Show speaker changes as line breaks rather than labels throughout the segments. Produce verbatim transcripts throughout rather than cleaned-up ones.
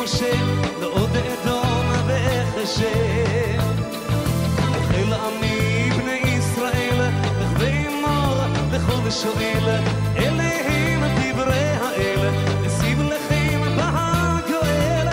משה לעוד אדום וחשב לחיל עמי בני ישראל רכבי מור לכל שואל אליהם דברי האל נסיב לכם בהגואל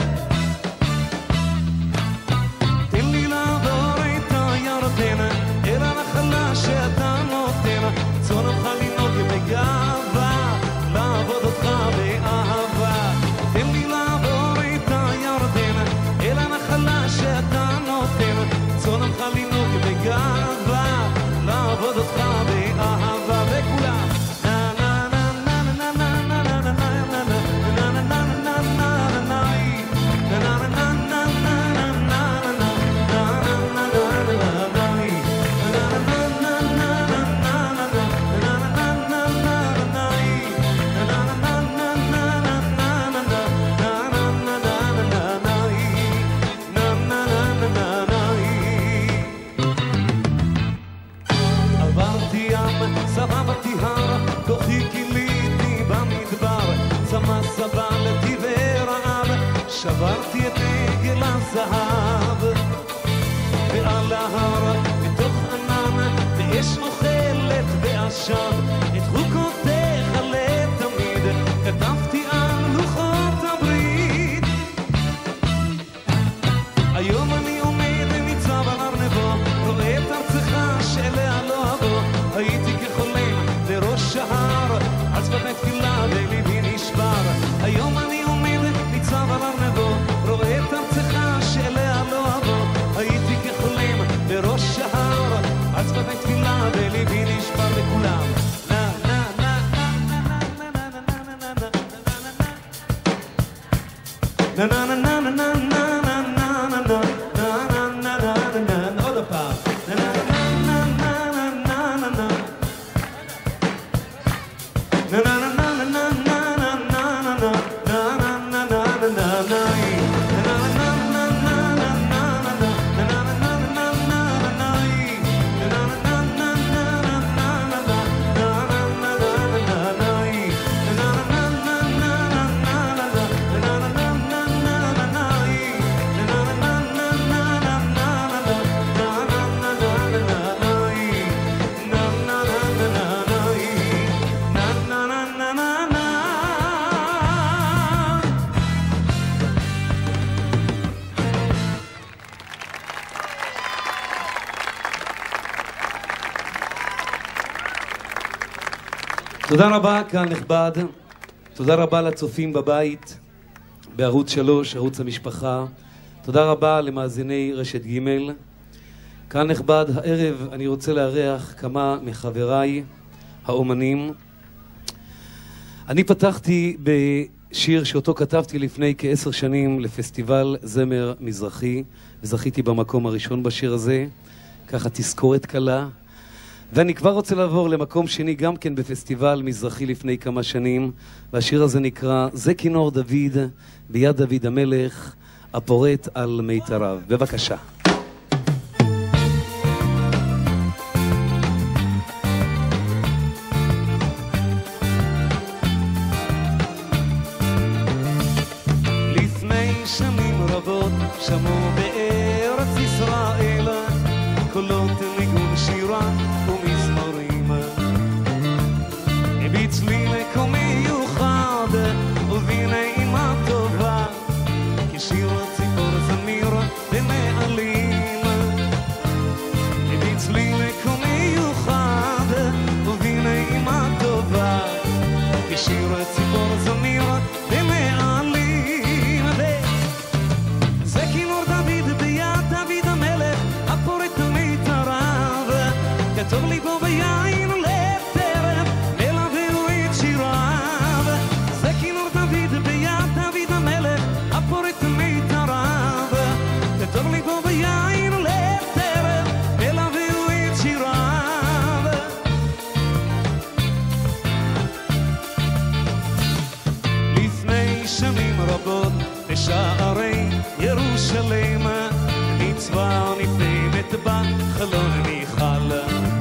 תן לי לעבור את הירדן אל הנחלה שאתה נותן צאן עמך לנהוג בגאווה לעבוד אותך באהבה תן לי לעבור את הירדן אל הנחלה שאתה נותן צאן עמך לנהוג בגאווה לעבוד אותך באהבה וכולם סבבתי הר, כוחי גיליתי במדבר צמא סבל טבעי רעב שברתי את עגל הזהב ועל ההר בתוך ענן ואש אוכלת ועשב את חוקותיך לתמיד כתבתי על לוחות הברית היום אני עומד ניצב על ארנבו רואה את ארצך שאליה לא אבוא הייתי כחולם לראש ההר על שפת תפילה וליבי נשבר היום אני עומד ניצב על ארנבו רואה את ארצך שאליה לא אבוא הייתי כחולם לראש ההר על שפת תפילה וליבי נשבר לכולם na na na na na na na na na na עוד הפעם תודה רבה, קהל נכבד. תודה רבה לצופים בבית, בערוץ שלוש, ערוץ המשפחה. תודה רבה למאזיני רשת ג'. קהל נכבד, הערב אני רוצה לארח כמה מחבריי האומנים. אני פתחתי בשיר שאותו כתבתי לפני כעשר שנים לפסטיבל זמר מזרחי, וזכיתי במקום הראשון בשיר הזה, ככה תזכורת קלה. ואני כבר רוצה לעבור למקום שני גם כן בפסטיבל מזרחי לפני כמה שנים, והשיר הזה נקרא זה כינור דוד ביד דוד המלך הפורט על מיתריו. בבקשה. לפני שנים רבות שמעו בארץ ישראל קולות ניגון שירה ומזמורים הביץ לי מקום מיוחד ובנעימה טובה כשיר ציפור זמיר במעלים הביץ לי מקום מיוחד ובנעימה טובה כשיר ציפור זמיר במעלים זה כינור דוד ביד דוד המלך הפורט על מיתריו כתוב לי בו ביין ולטרף מלווהו את שיריו זה כינור דוד ביד דוד המלך הפורט על מיתריו כתוב לי בו ביין ולטרף מלווהו את שיריו לפני שנים רבות בשערי ירושלים ניצבה נפעמת בחלון מיכל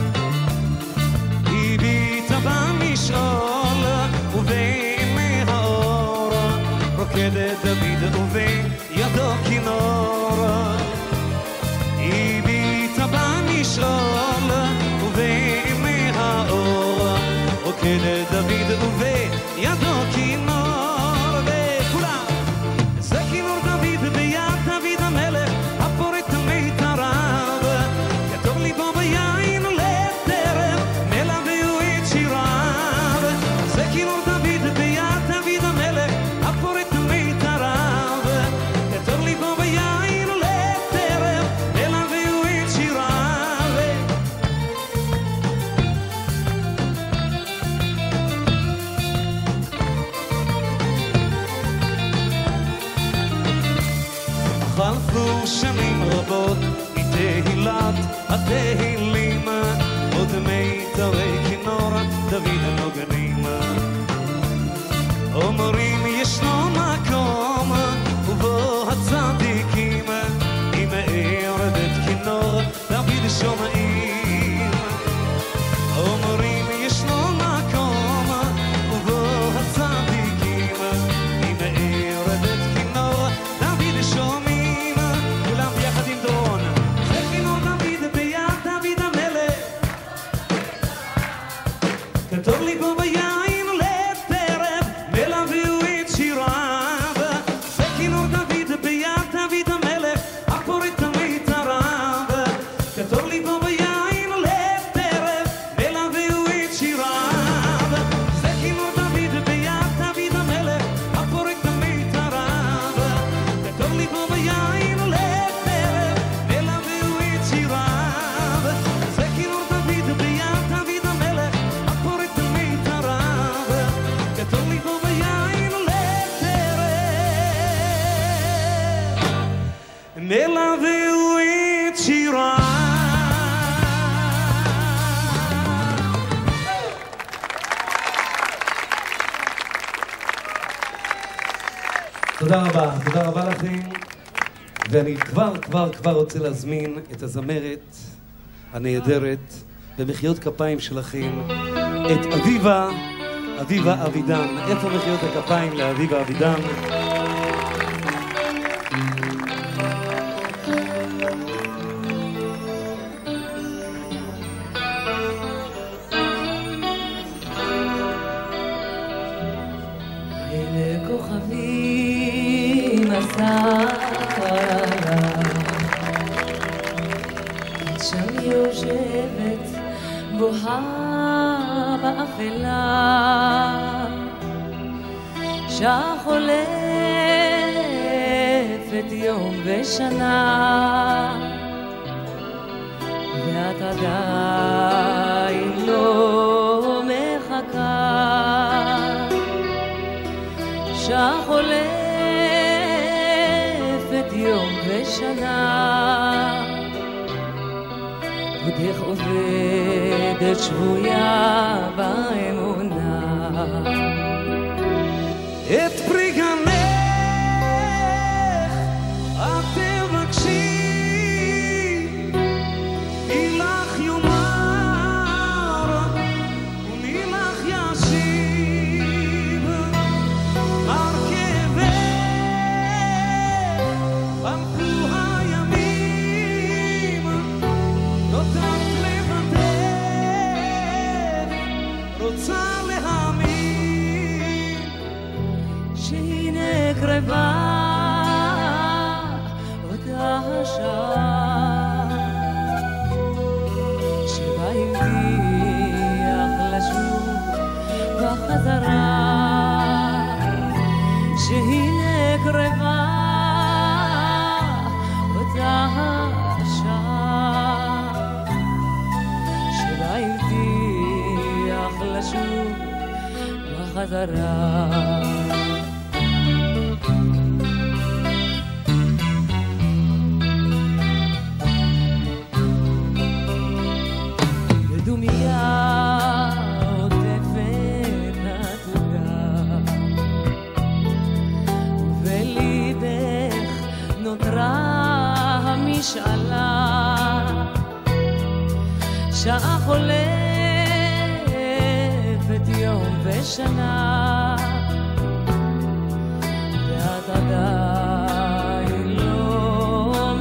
הביטה במשעול ובין מהאור רוקדת דוד ובין ובידו כינור וכולם. זה כינור דוד ביד דוד המלך הפורט מיתריו, כתוב ליבו ביין ולטרף מלווהו את שיריו. זה כינור דוד ביד דוד המלך הפורט מיתריו, כתוב ליבו ביין ולטרף מלווהו את שיריו. חלפו שנים רבות מתהילת התהילים, עוד מיתרי כינור דוד הנוגנים. אומרים ישנו מקום ובו הצדיקים, אם ערבת כינור דוד שומעים. אומרים ישנו מקום ובו הצדיקים, אם ערבת כינור דוד שומעים. כולם ביחד עם דרון. זה כינור דוד ביד דוד המלך, כתוב ליבו ביין ולטרף מלווהו את שיריו. זה כינור דוד ביד דוד המלך הפורט מיתריו, כתוב ליבו ביין ולטרף מלווהו את שיריו. זה כינור דוד ביד דוד המלך הפורט מיתריו, כתוב ליבו ביין ולטרף מלווהו את שיריו. זה כינור דוד ביד דוד המלך הפורט מיתריו, כתוב ליבו ביין ולטרף מלווהו את שיריו. תודה רבה, תודה רבה לכם. ואני כבר כבר כבר רוצה להזמין את הזמרת הנהדרת במחיאות כפיים שלכם, את אביבה, אביבה אבידן. איפה מחיאות הכפיים לאביבה אבידן?
אלה כוכבים עשרה, שם יושבת בוהה באפלה, שעה חולפת יום ושנה, ואת עדיין לא מחכה. שעה חולפת יום ושנה, עודך עובדת שבויה באמונה.
את פרי גנך את תבקשי, מי לך יאמר ומי לך ישיב. הרכבת חלפו הימים, נותרת לבדך, רוצה להאמין
שהנה קרבה אותה השעה, שבה הבטיח לשוב בחזרה, שהנה קרבה אותה השעה, שבה הבטיח לשוב בחזרה. בדומיה עוטפת התוגה, ובליבך נותרה המשאלה. שעה חולפת יום ושנה, ואת עדיין לא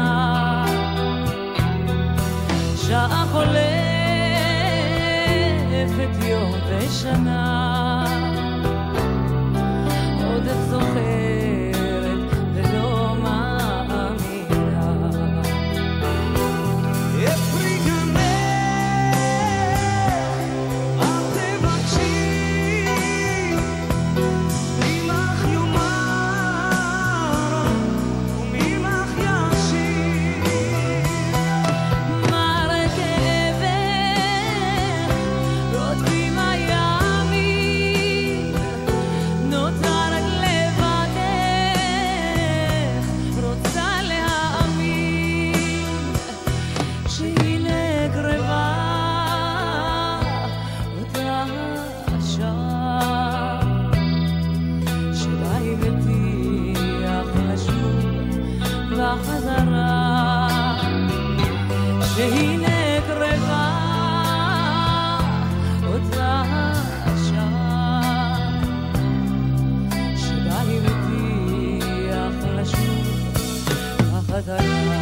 ממתינה. שעה חולפת עוטפת יום ושנה, עודף זוכרת ולא מאמינה.
אפרי גנך אל תבקשי, ממך יומר וממך ישיר.
מר כאבך רודפים הימים, נותר רק לבדך, רוצה להאמין שהנה קרבה אותה השעה, שאולי בטיח לשוב בחזרה, שהנה קרבה אותה השעה, שאולי בטיח לשוב בחזרה.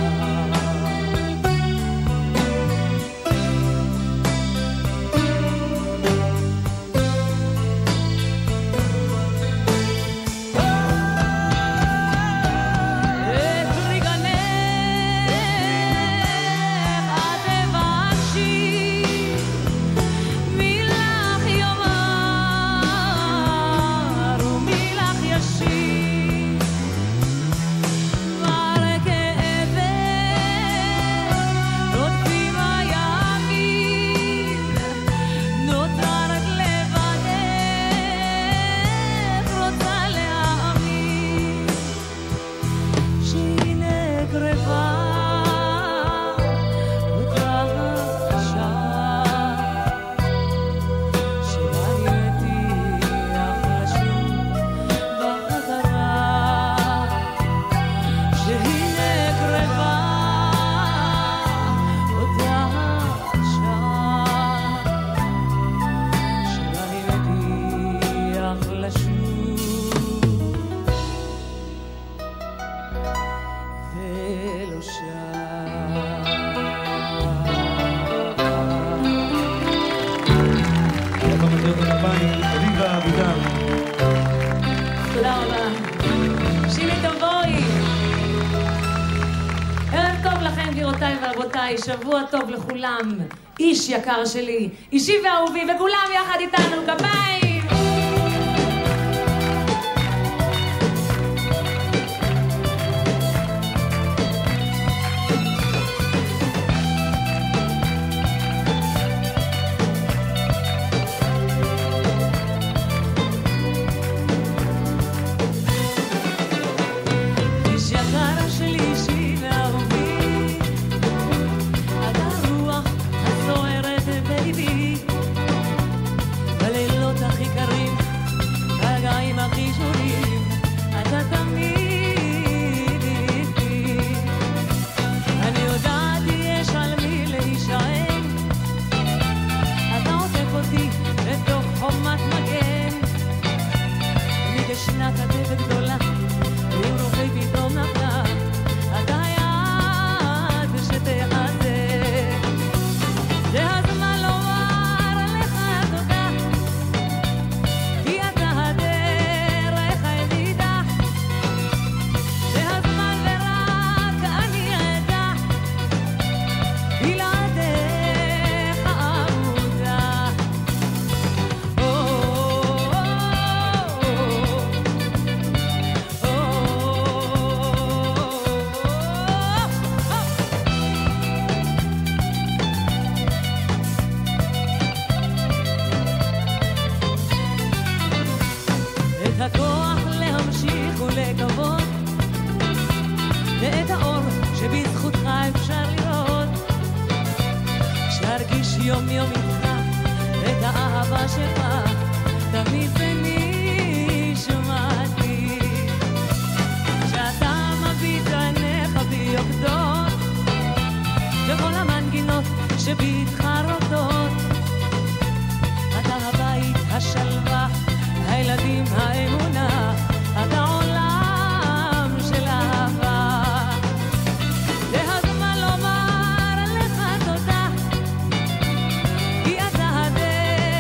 תודה רבה. שימי טובוי. ערב טוב לכם גבירותיי ורבותיי, שבוע טוב לכולם. איש יקר שלי, אישי ואהובי, וכולם יחד איתנו, כפיים. ואת האור שבזכותך אפשר לראות, שארגיש יום יום איתך את האהבה שלך תמיד בנשמתי, שאתה מביט עיניך ביוקדות וכל המנגינות שבי איתך רוקדות, אתה הבית, השלווה, הילדים, האמונה, אתה עולם של אהבה. זה הזמן לומר לך תודה, כי אתה הדרך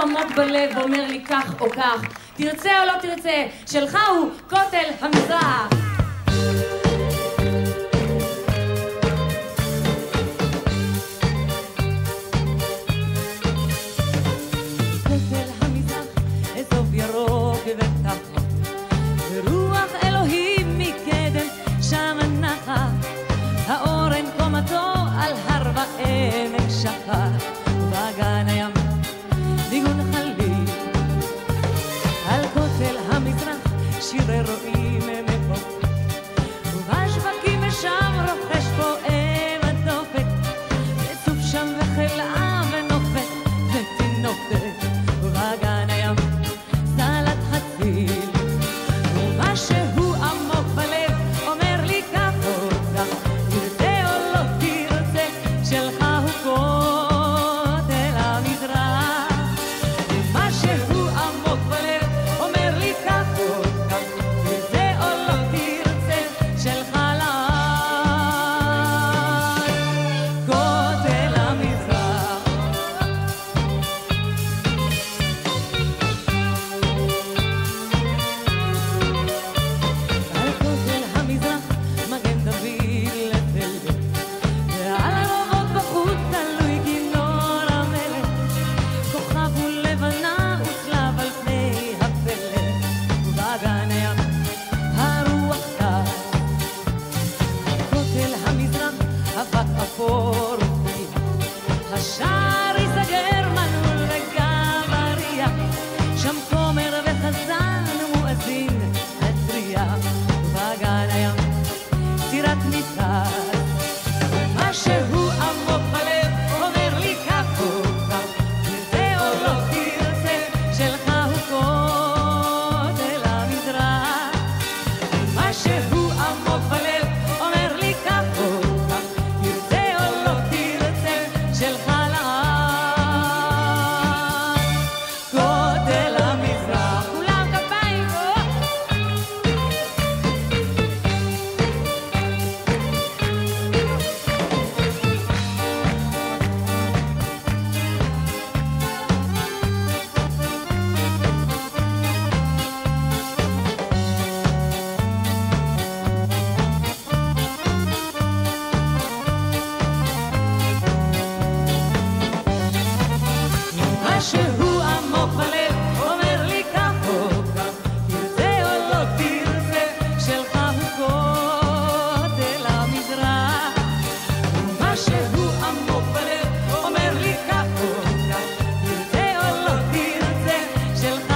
עמוק בלב ואומר לי כך או כך, תרצה או לא תרצה, שלך הוא כותל המזרח. כותל המזרח, אזוב ירוק ותחת, ורוח אלוהים מקדם שם נחה, האורן קומתו על הר ועמק שחר, ובאגן הים ניגון חליל, על כותל המזרח שירי רועים מפה, ובשווקים שם רוכש פועם הדופק, וצוף שם וחלאה ונופת ותינופת, ובאגן הים סלט חציל, ומשהו עמוק בלב אומר לי כך או כך, תרצה או לא תרצה, שלך הוא כותל המזרח. ומשהו עמוק בלב אומר לי כך או כך, תרצה או לא תרצה, שלך כותל המזרח. על כותל המזרח מגן דוד לתל, ועל הרובעות בחוץ תלוי כינור המלך, כוכב ולבנה וצלב על פני הפלך, ובאגן הים הרוח טס. כותל המזרח אבק אפור ופי, השער ייסגר מנעול וגם אריח, שם כומר וחזן ומואזין התריע, ובאגן הים סירת מתחת. משהו עמוק בלב אומר לי כך או כך, תרצה או לא תרצה, שלך הוא כותל המזרח. משהו עמוק בלב אומר לי כך או כך, תרצה או לא תרצה, שלך כותל המזרח. כולם כפיים. משהו עמוק בלב אומר לי כך או כך, תרצה או לא תרצה, שלך הוא כותל המזרח. משהו עמוק בלב אומר לי כך או כך, תרצה או לא תרצה, שלך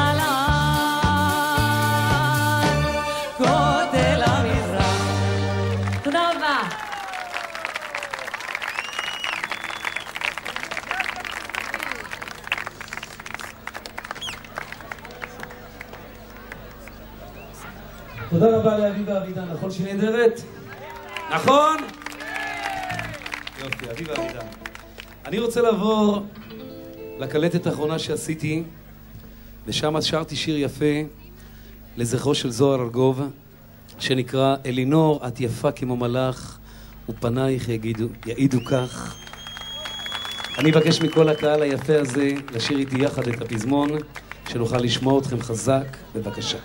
כותל המזרח. תודה רבה.
תודה רבה לאביבה אבידן, נכון שהיא נהדרת? נכון? יופי, אביבה אבידן. אני רוצה לעבור לקלטת האחרונה שעשיתי, ושם שרתי שיר יפה לזכרו של זוהר ארגוב, שנקרא אלינור, את יפה כמו מלאך, ופנייך יגידו, יעידו כך. אני אבקש מכל הקהל היפה הזה לשיר איתי יחד את הפזמון, שנוכל לשמוע אתכם חזק, בבקשה.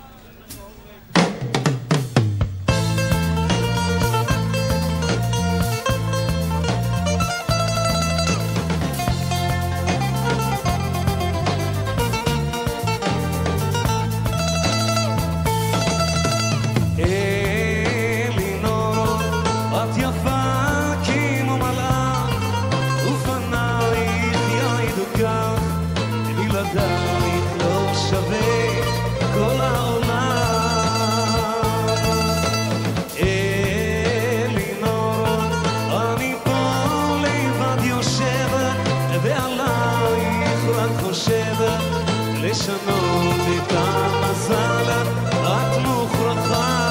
לשנות את המזל, את מוכרחה.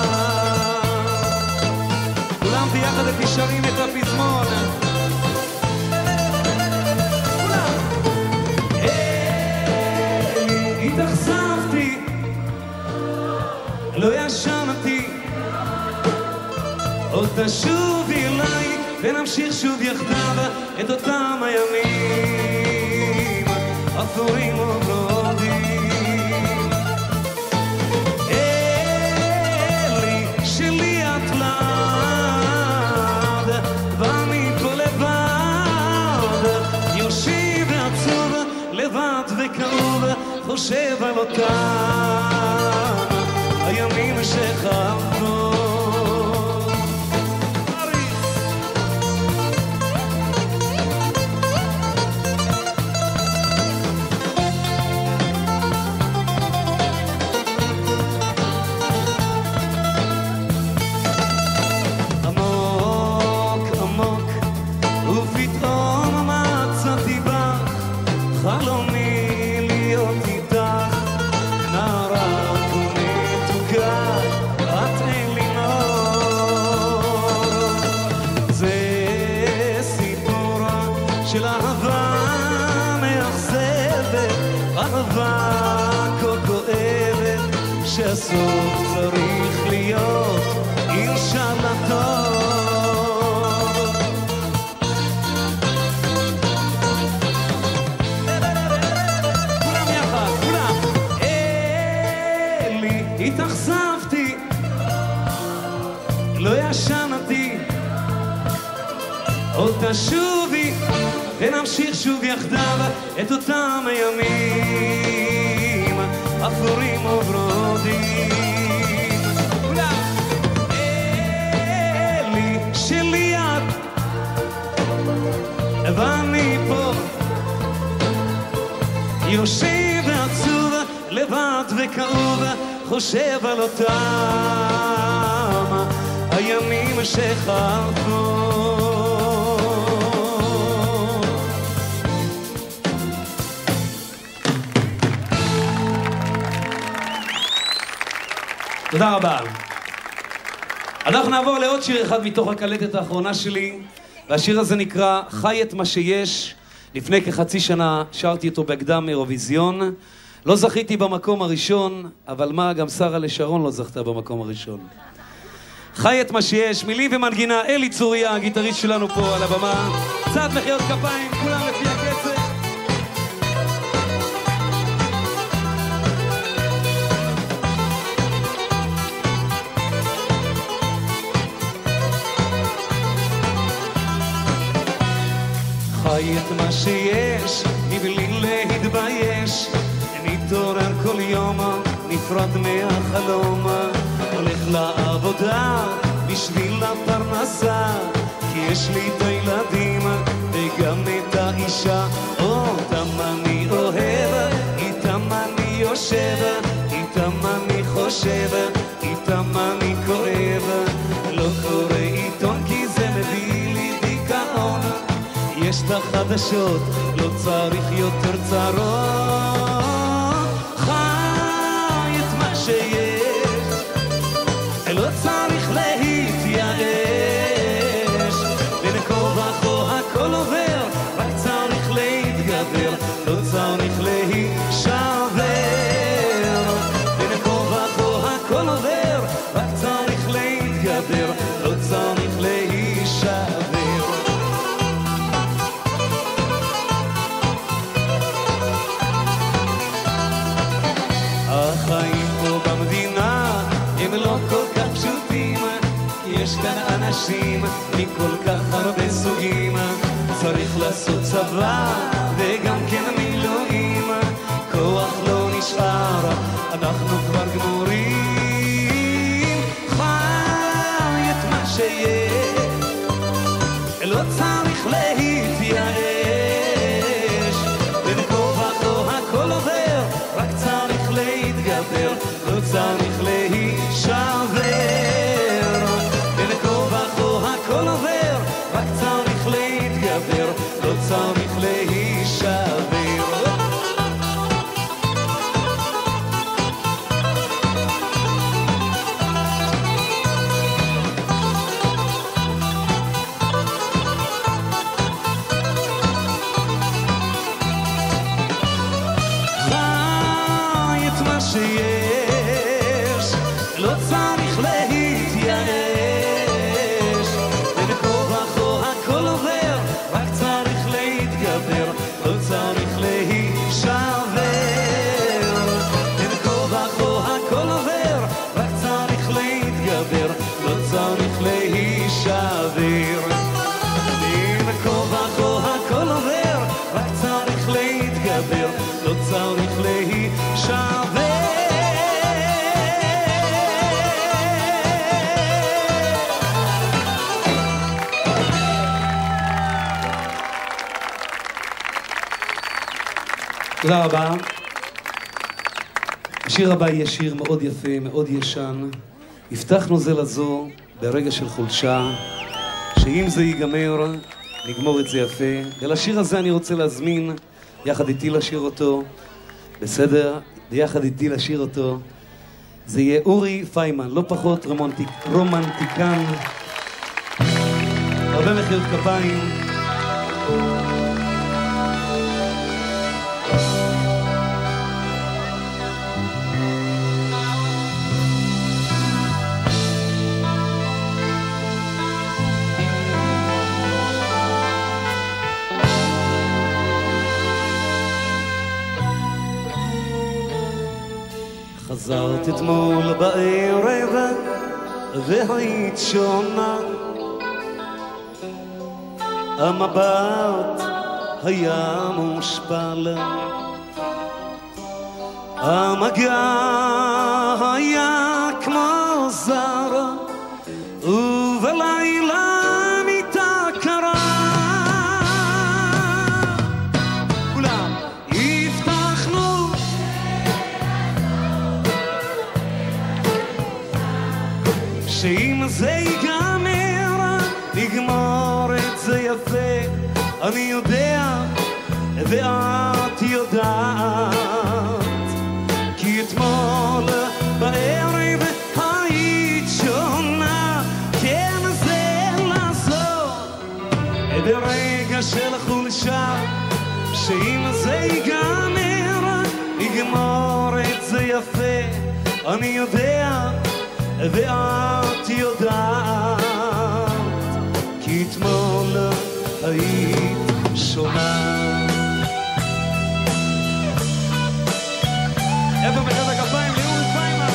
כולם ביחד נשארים את הפזמון. כולם. אלי, התאכזבתי, לא ישנתי, עוד תשובי אליי ונמשיך שוב יחדיו את אותם הימים. אפורים וברודים. אלי שלי את לבד, ואני פה לבד, יושב ועצוב, לבד וכאוב, חושב על אותם הימים שחלפו. שהסוף צריך להיות אינשאללה טוב. כולם יחד, כולם. אלי, התאכזבתי, לא ישנתי, עוד תשובי ונמשיך שוב יחדיו את אותם הימים אפורים וברודים. כולם. אלי שלי את, ואני פה יושב ועצוב, לבד וכאוב, חושב על אותם הימים שחלפו.
תודה רבה. אנחנו נעבור לעוד שיר אחד מתוך הקלטת האחרונה שלי, והשיר הזה נקרא חי את מה שיש. לפני כחצי שנה שרתי אותו בהקדם אירוויזיון. לא זכיתי במקום הראשון, אבל מה, גם שרה לשרון לא זכתה במקום הראשון. חי את מה שיש, מילים ומנגינה, אלי צוריה, הגיטריסט שלנו פה על הבמה. קצת מחיאות כפיים, כולם לפי הקצב.
חי את מה שיש, מבלי להתבייש, נתעורר כל יום, נפרד מהחלום, הולך לעבודה בשביל הפרנסה, כי יש לי את הילדים וגם את האישה, אותם אני אוהב, איתם אני יושב, איתם אני חושב, איתם אני כואב, לא קורא עיתון כי זה מביא לי דיכאון, יש את החדשות, לא צריך יותר צרות. חי את מה שיש, לא צריך להתייאש, בין כה וכה הכל עובר, רק צריך להתגבר, לא צריך להישבר. בין כה וכה הכל עובר, רק צריך להתגבר, לא צריך להישבר. החיים פה במדינה הם לא כל כך פשוטים, יש כאן אנשים מכל כך הרבה סוגים, צריך לעשות צבא וגם כן מילואים, כוח לא נשאר, אנחנו כבר גמורים. חי את מה שיש, לא צריך להתייאש, בין כה וכה הכל עובר, רק צריך להתגבר, לא צריך להישבר. בין כה וכה הכל עובר, רק צריך להתגבר, לא צריך להישבר. באוויר. בין כה וכה הכל עובר, רק צריך להתגבר, לא צריך להישבר.
תודה רבה. השיר הבא יהיה שיר מאוד יפה, מאוד ישן. הבטחנו זה לזו ברגע של חולשה, שאם זה ייגמר, נגמור את זה יפה. ולשיר הזה אני רוצה להזמין, יחד איתי לשיר אותו, בסדר? ויחד איתי לשיר אותו. זה יהיה אורי פיימן, לא פחות רומנטיק, רומנטיקן. הרבה מחיאות כפיים.
חזרת אתמול בערב והיית שונה, המבט היה מושפל, המגע היה כמו זר, ובלילה מיטה קרה. כולם הבטחנו שאם זה ייגמר, נגמור את זה יפה. אני יודע ואת יודעת, כי אתמול בערב היית שונה. כן, זה לעשות ברגע של חולשה, שאם זה ייגמר, נגמור את זה יפה. אני יודע ואת יודעת, כי אתמול היית שונה. איפה מחיאות הכפיים לאורי פיימן?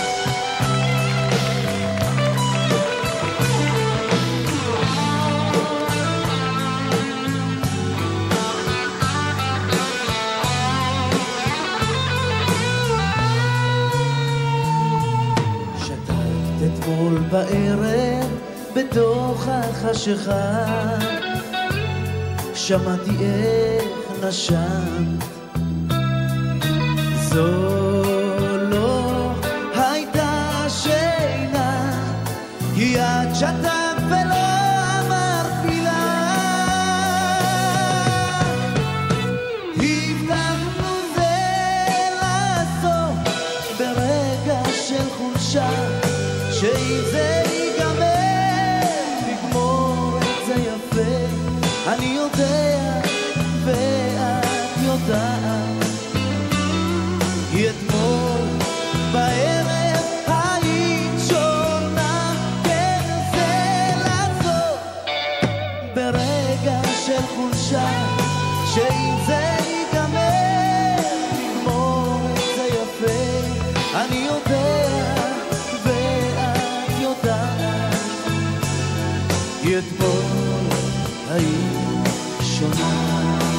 אתמול בערב בתוך החשיכה, שמעתי איך נשמת. זו לא הייתה שינה, כי את שתקת ולא אמרת מילה. הבטחנו זה לעשות ברגע של חולשה, שאם זה ייגמר, נגמור את זה יפה. אני יודע ואת יודעת, אתמול בערב היית שונה. כן, זה לעשות ברגע של חולשה, שאם זה ייגמר, נגמור את זה יפה. אני יודע אתמול היית שונה.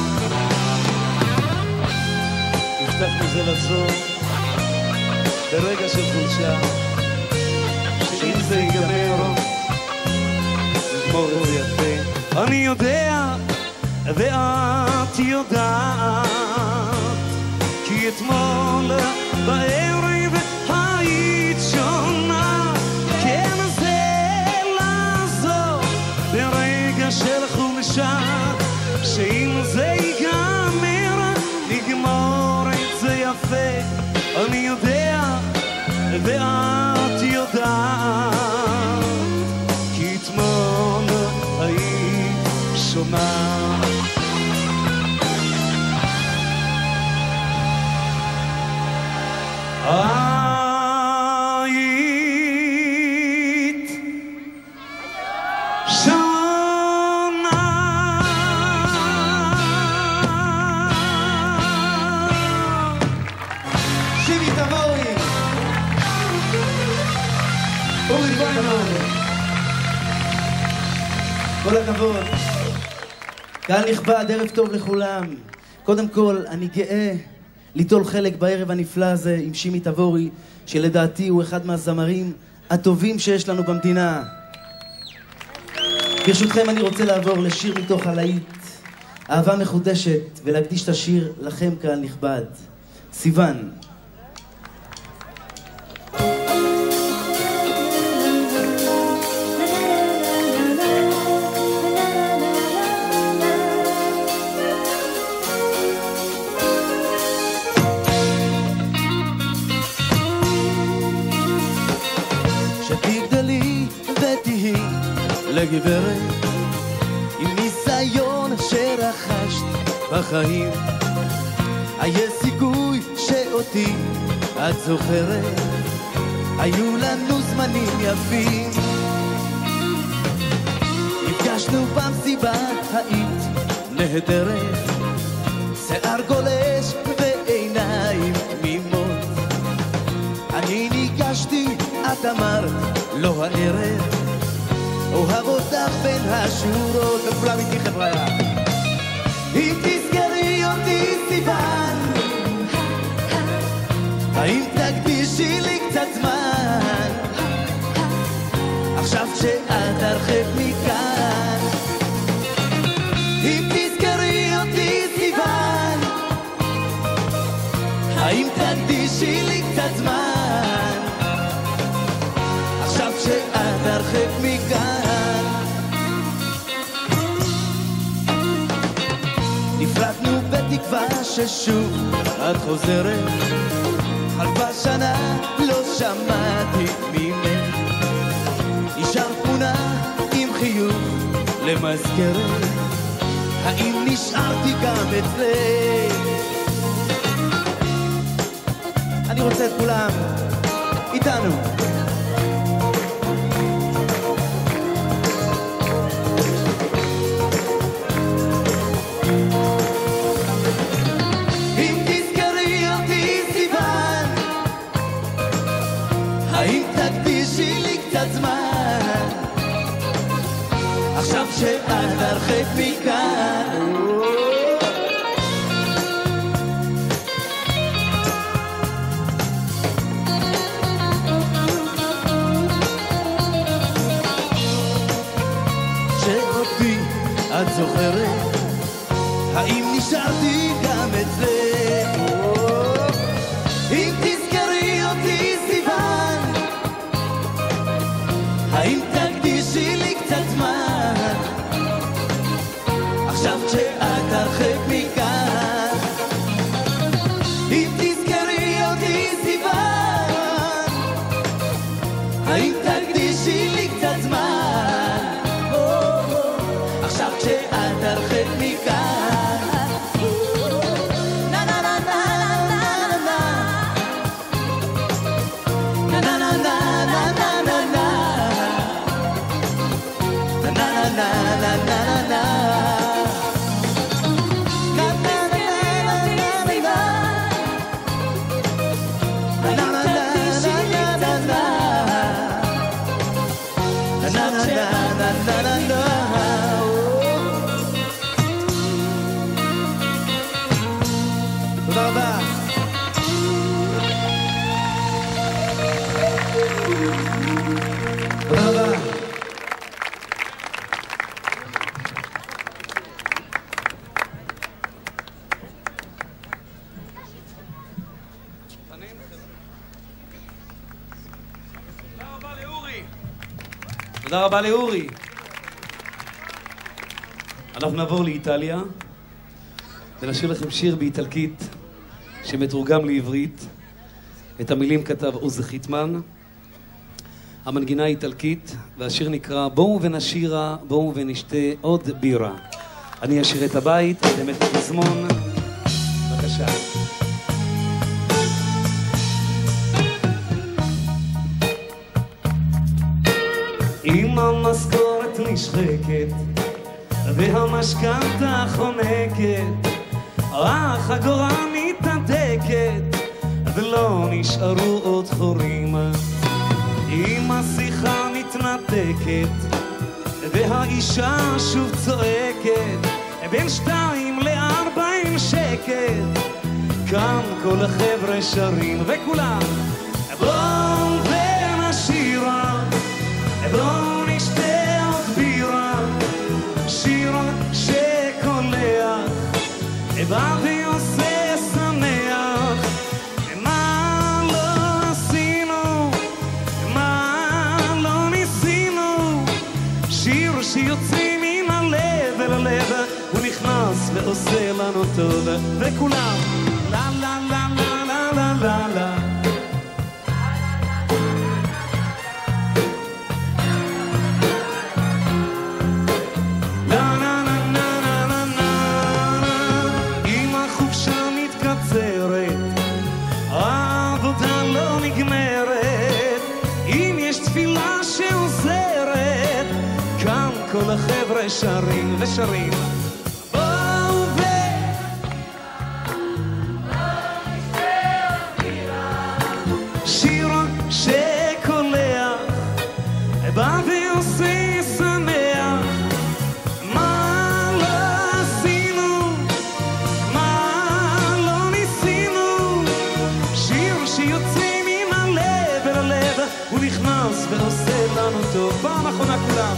הבטחנו זה לזו ברגע של חולשה, שאם זה ייגמר, נגמור את זה יפה. אני יודע ואת יודעת, כי אתמול בערב היית שונה. כן, ברגע של חולשה, שאם זה ייגמר, נגמור את זה יפה. אני יודע ואת יודעת, כי אתמול היית שונה.
כל הכבוד. קהל נכבד, ערב טוב לכולם. קודם כל, אני גאה ליטול חלק בערב הנפלא הזה עם שימי תבורי, שלדעתי הוא אחד מהזמרים הטובים שיש לנו במדינה. ברשותכם אני רוצה לעבור לשיר מתוך הלהיט אהבה מחודשת, ולהקדיש את השיר לכם קהל נכבד. סיוון. שתגדלי ותהי לגברת עם ניסיון שרכשת בחיים, היה סיכוי שאותי את זוכרת, היו לנו זמנים יפים, נפגשנו במסיבה, היית נהדרת, שיער גולש ועיניים תמימות, אני ניגשתי, את אמרת לא הערב, אוהב אותך בין השורות. וכולם איתי חבריה, אם תזכרי אותי סיוון, האם תקדישי לי קצת זמן, עכשיו שאת הרחק מכאן, אם תזכרי אותי סיוון, האם תקדישי לי קצת זמן, עכשיו שאת הרחק מכאן. נפרדנו בתקווה ששוב את חוזרת, חלפה שנה לא שמעתי ממך, נשאר תמונה עם חיוך למזכרת, האם נשארתי גם אצלך? אני רוצה את כולם איתנו. אם תזכרי אותי סיוון, האם תקדישי לי קצת זמן, עכשיו שאת הרחק מכאן. שאותי את זוכרת, האם נשארתי גם אצלך? אם תזכרי אותי סיוון, האם תקדישי לי קצת זמן, עכשיו שאת הרחק מכאן. אם תזכרי אותי סיוון, האם תקדישי לי קצת זמן, עכשיו שאת הרחק מכאן. תודה רבה. תודה רבה.
תודה רבה לאורי. אנחנו נעבור לאיטליה ונשאיר לכם שיר באיטלקית שמתורגם לעברית. את המילים כתב עוז חיטמן, המנגינה איטלקית, והשיר נקרא בואו ונשירה, בואו ונשתה עוד בירה. אני אשיר את הבית, אתם את הפזמון. בבקשה. אם המשכורת נשחקת והמשכנתה חונקת, אך הגורה מתנתקת ולא נשארו עוד חורים, אם השיחה מתנתקת
והאישה שוב צועקת בין שתיים לארבעים שקט. כאן כל החבר'ה שרים וכולם בואו ונשירה, בואו נשתה עוד בירה, שיר שקולח בא ועושה שמח. מה לא עשינו, מה לא ניסינו, שיר שיוצאים מן הלב אל הלב, הוא נכנס ועושה לנו טוב. וכולם לה לה לה לה לה לה לה כל החבר'ה שרים ושרים בואו ו... שיר שקולח בא ועושה שמח. מה לא עשינו, מה לא ניסינו, שיר שיוצא מן הלב אל הלב, הוא נכנס ועושה לנו טוב. פעם אחרונה כולם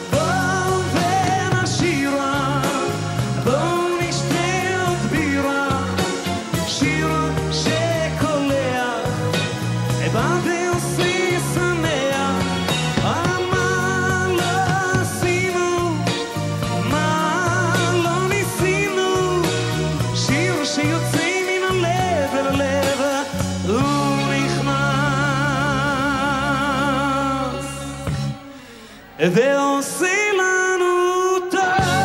ועושה לנו טוב.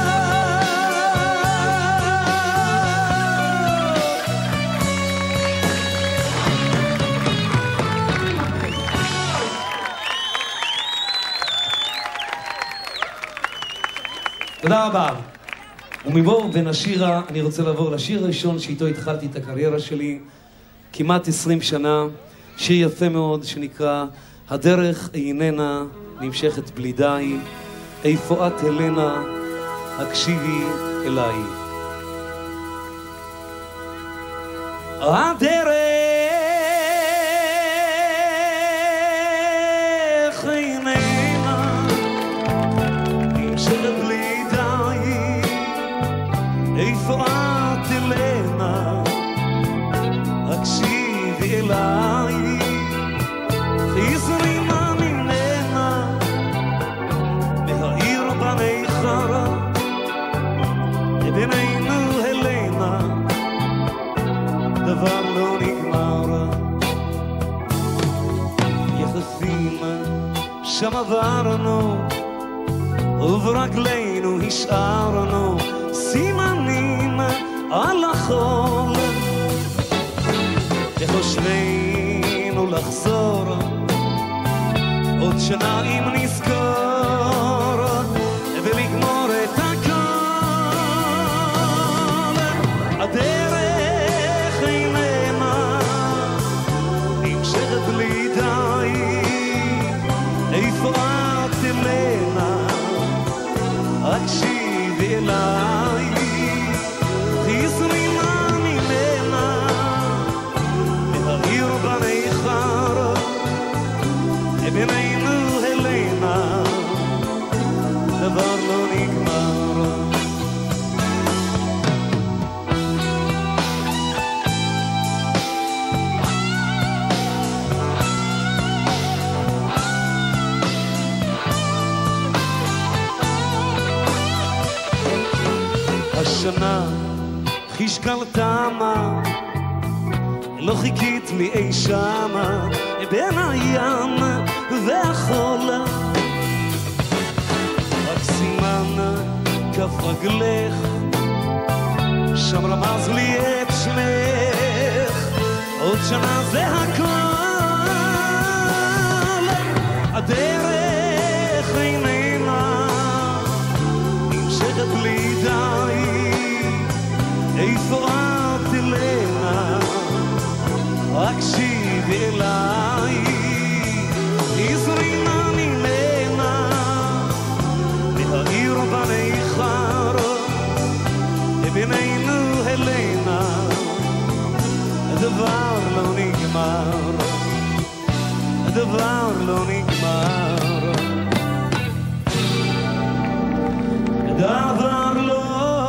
תודה רבה. ומבור ונשירה אני רוצה לעבור לשיר הראשון שאיתו התחלתי את הקריירה שלי כמעט עשרים שנה, שיר יפה מאוד שנקרא הדרך איננה נמשכת בלי די, איפה את הלנה, הקשיבי אליי.
הדרך איננה נמשכת בלי די, איפה את הלנה, הקשיבי אליי. חזרי בינינו הלנה דבר לא נגמר, יחסים שם עברנו וברגלינו השארנו סימנים על החול, וחושבנו לחזור עוד שנה אם נזכור ולגמור את הכל. הדרך איננה נמשכת בלי די, איפה את הלנה, הקשיבי אליי. חזרי מה ממנה מהעיר בניכר, בינינו הלנה דבר לא נגמר. השנה חישקל תמה, לא חיכית לי אי שמה בין הים והחול, רק סימן כף רגלך שם רמז לי את שמך, עוד שנה זה הכל. הדרך איננה נמשכת בלי די, איפה את הלנה, הקשיבי אליי. חזרי נא ממנה הדבר לא נגמר, הדבר לא נגמר, הדבר לא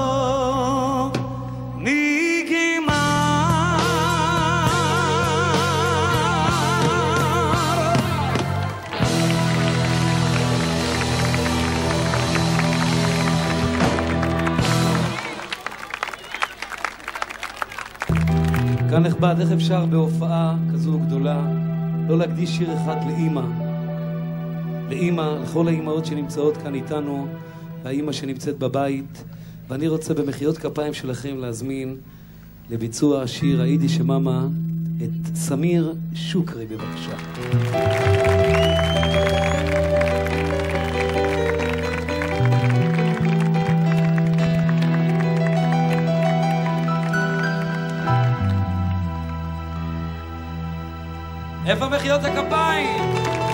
כאן נכבד, איך אפשר בהופעה כזו גדולה לא להקדיש שיר אחד לאמא, לאמא, לכל האמהות שנמצאות כאן איתנו, והאמא שנמצאת בבית. ואני רוצה במחיאות כפיים שלכם להזמין לביצוע השיר היידיש מאמה את סמיר שוקרי, בבקשה.
איפה מחיאות הכפיים?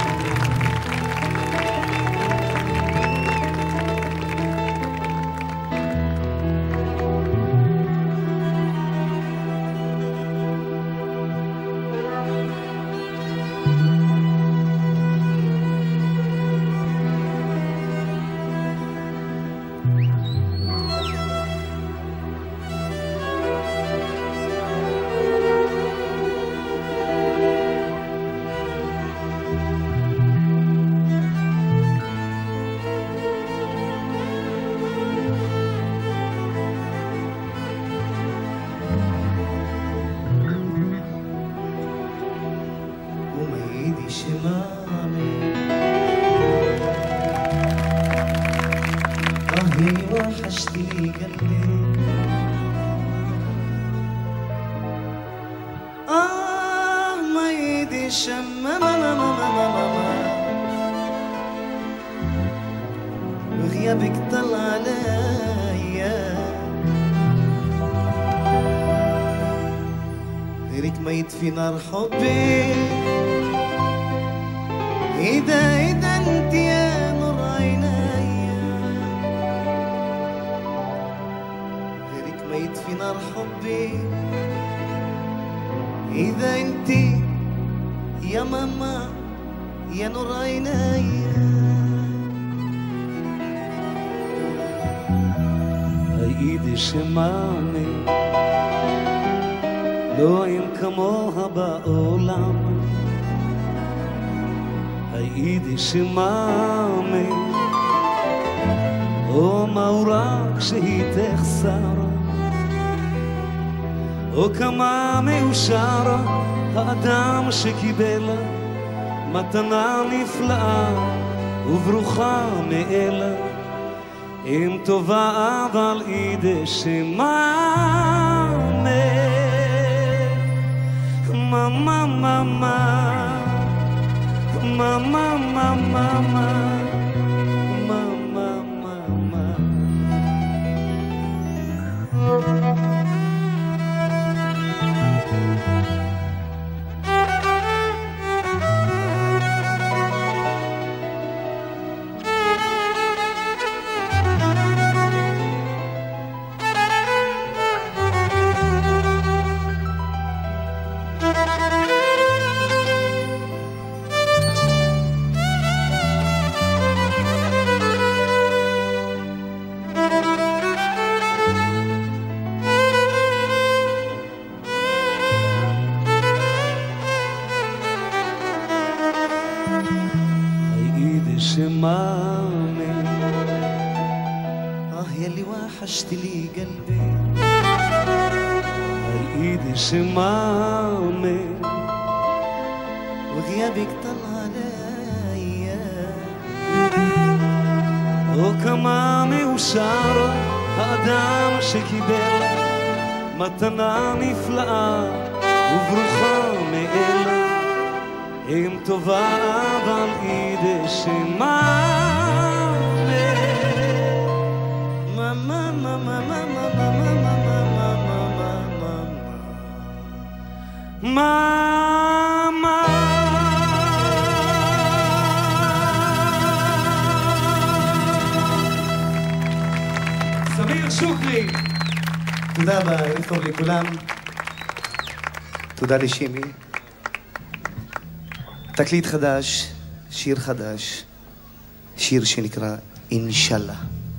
وغيابك طل عليا غيرك ما يطفي نار حبي إذا إذا انت يا نور عينيا غيرك ما يطفي نار حبي إذا انت يا ماما يا نور عينيا
היידיש מאמה לא אין כמוה בעולם, היידיש מאמה או מאורה כשהיא תחסר, או כמה מאושר האדם שקיבל מתנה נפלאה וברוכה מאלה, אם טובה אבל יידיש מאמה מאמה מאמה מאמה מאמה מאמה מאמה מאמה
آه يلي وحشت لي قلبي
היידיש מאמה
وغيابك طل عليا
או כמה מאושר האדם שקיבל מתנה נפלאה וברוכה מאלה, אם טובה אבל יידיש מאמה
מאמה מאמה מאמה
מאמה סמיר שוקרי.
תודה רבה, ערב טוב לכולם.
תודה לשימי. תקליט חדש, שיר חדש, שיר שנקרא אינשאללה.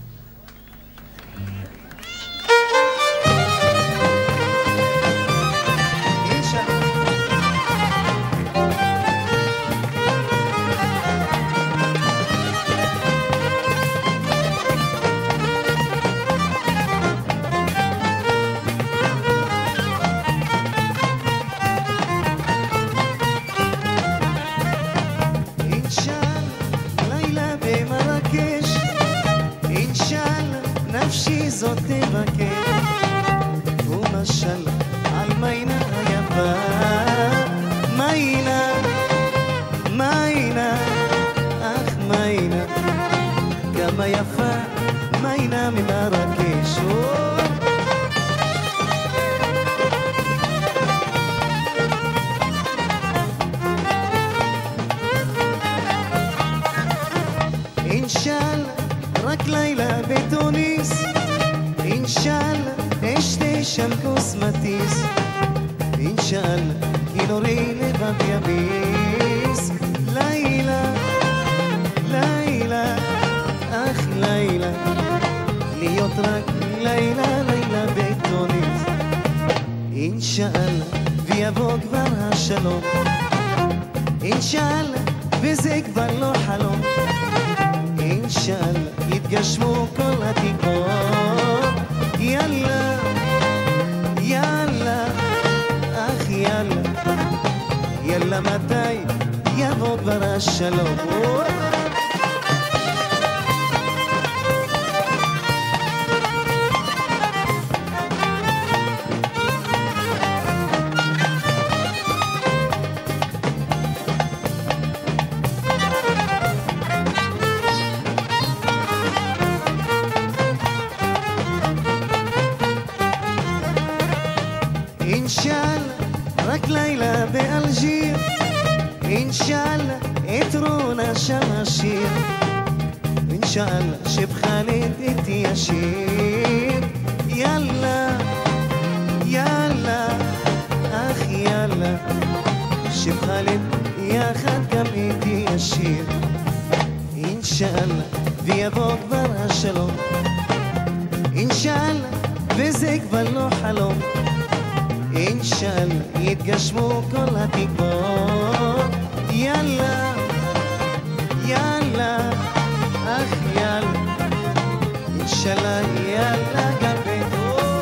זאת תבקר ומשל על מיינה היפה מיינה מיינה אך מיינה כמה יפה מיינה ממרקש אינשאללה רק לילה בתוניס אינשאללה אשתה שם כוס מטיס אינשאללה כינורי לבב יביס לילה לילה אך לילה להיות רק לילה לילה בתוניס אינשאללה ויבוא כבר השלום אינשאללה וזה כבר לא חלום אינשאללה יתגשמו כל התקוות יאללה, יאללה, אך יאללה, יאללה מתי יבוא כבר השלום אינשאללה רק לילה באלג'יר אינשאללה אתרונה שם השיר אינשאללה שבחלת איתי השיר יאללה יאללה אך יאללה שבחלת יחד גם איתי השיר אינשאללה ויבוא כבר השלום אינשאללה וזה כבר לא חלום אינשאללה יתגשמו כל התקוות יאללה יאללה אך יאללה אינשאללה יאללה גם בטוב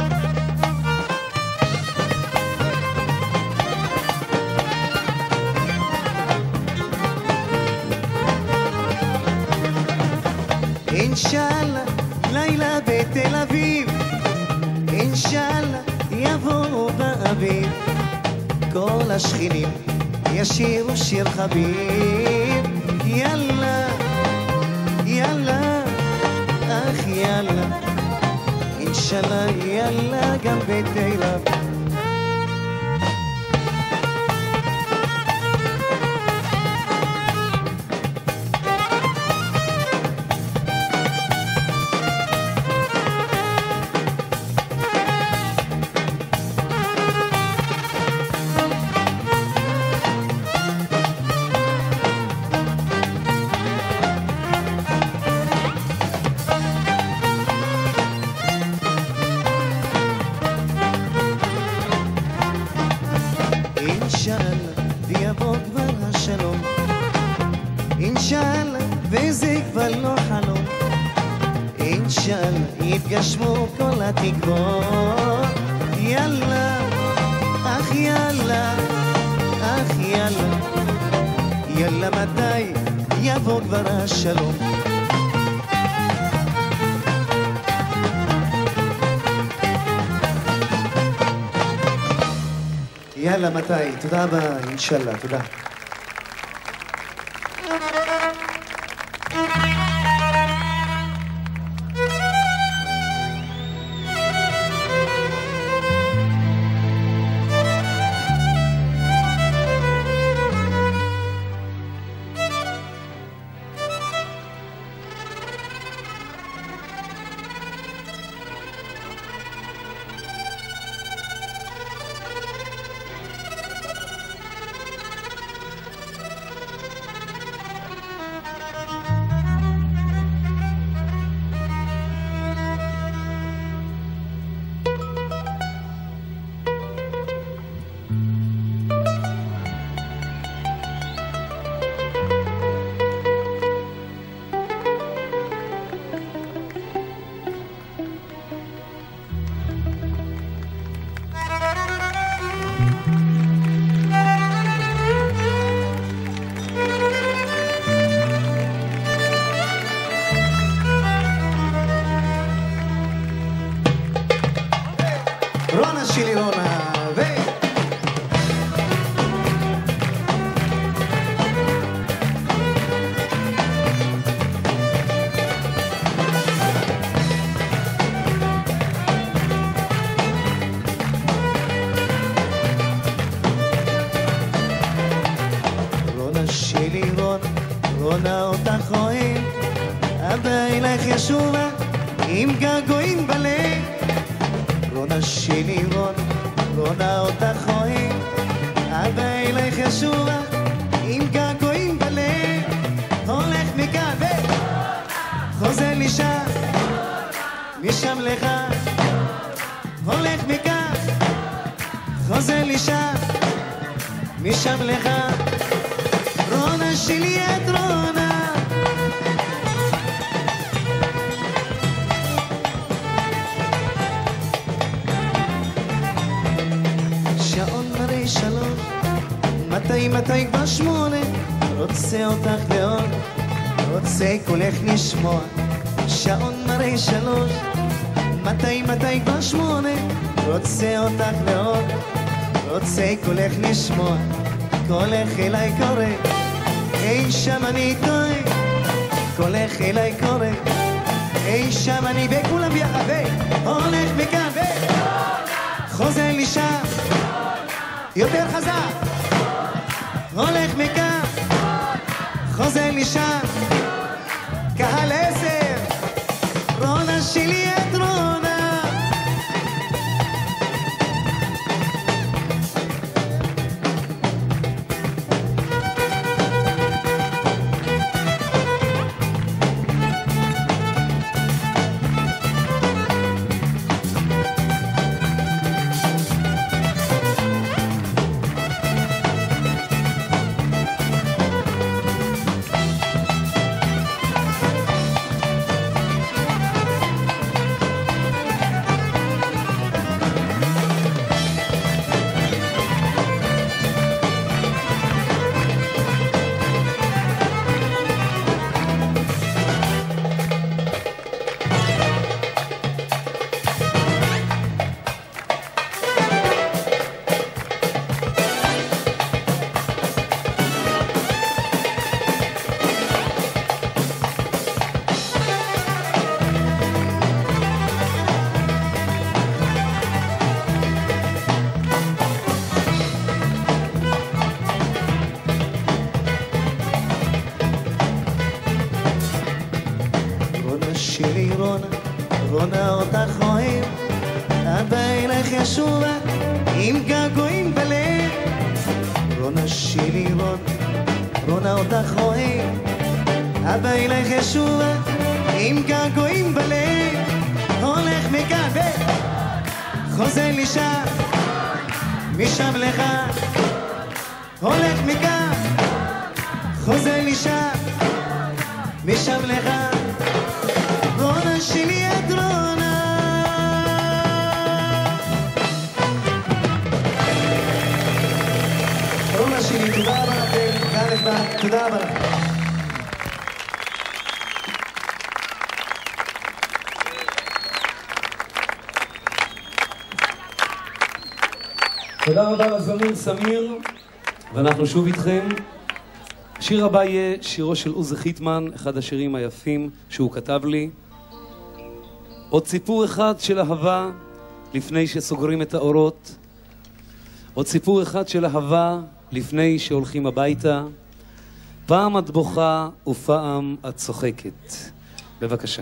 אינשאללה לילה בתל אביב אינשאללה יבואו באביב כל השכנים ישירו שיר חביב יאללה יאללה אך יאללה אינשאללה יאללה גם בתל אביב אינשאללה ויבוא כבר השלום אינשאללה וזה כבר לא חלום אינשאללה יתגשמו כל התקוות יאללה אך יאללה אך יאללה יאללה מתי יבוא כבר השלום
יאללה מתי, תודה רבה, אינשאללה, תודה. רונה שלי רונה, ו... רונה שלי רונה, רונה אותך אוהב, אבא אלייך ישובה עם געגועים בלב. רונה שלי רונה, רונה אותך אוהב, אבא אלייך ישובה עם געגועים בלב. הולך מכאן וחוזר משם, משם לך. הולך מכאן חוזר משם, משם לך. רונה שלי את רונה, שעון מראה שלוש, מתי מתי כבר שמונה, רוצה אותך מאוד, רוצה קולך לשמוע. שעון מראה שלוש, מתי מתי כבר שמונה, רוצה אותך מאוד, רוצה קולך לשמוע. קולך אליי קורא, אי שם אני טועה, קולך אליי קורא, אי שם אני וכולם ביחד, הולך מכאן וחוזר משם, יותר חזק. הולך מכאן חוזר משם, קהל עשר. רונה שלי את רונה, שלי רונה, רונה אותך אוהב, אבא אלייך ישובה עם געגועים בלב. רונה שלי רונה, רונה אותך אוהב, אבא אלייך ישובה עם געגועים בלב. הולך מכאן וחוזר משם, משם לך. הולך מכאן חוזר משם, משם לך. רונה שלי את רונה, רונה שלי, תודה רבה לכם, כאן נכבד, תודה רבה לכם.
תודה רבה לזמיר סמיר, ואנחנו שוב איתכם. השיר הבא יהיה שירו של עוזי חיטמן, אחד השירים היפים שהוא כתב לי. עוד סיפור אחד של אהבה לפני שסוגרים את האורות. עוד סיפור אחד של אהבה לפני שהולכים הביתה. פעם את בוכה ופעם את צוחקת. בבקשה.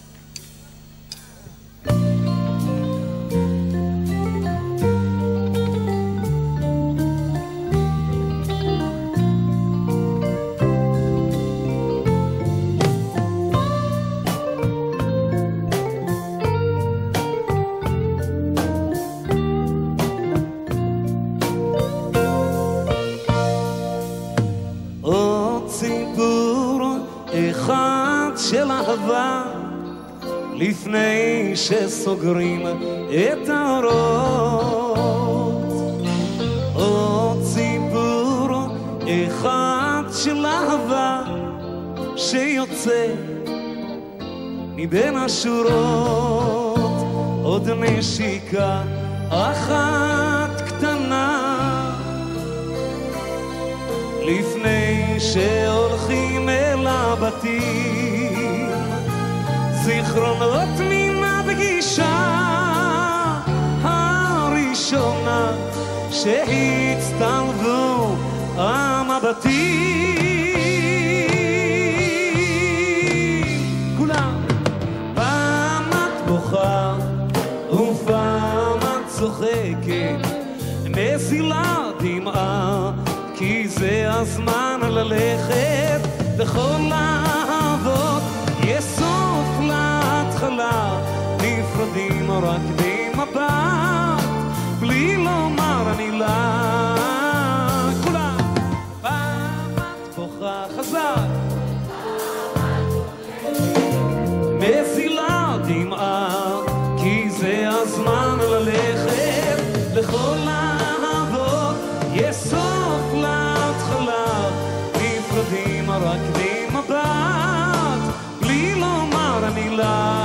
של אהבה לפני שסוגרים את האורות. עוד סיפור אחד של אהבה שיוצא מבין השורות. עוד נשיקה אחת קטנה לפני שהולכים אל הבתים, זיכרונות מן הפגישה הראשונה שהצטלבו המבטים. כולם פעם את בוכה ופעם את צוחקת, מזילה דמעה כי זה הזמן ללכת. לכל האהבות יש סוף להתחלה, נפרדים רק במבט בלי לומר המילה. כולם פעם את בוכה חזק, מזילה דמעה כי זה הזמן ללכת. לכל האהבות יש סוף להתחלה, נפרדים רק במבט בלי לומר המילה.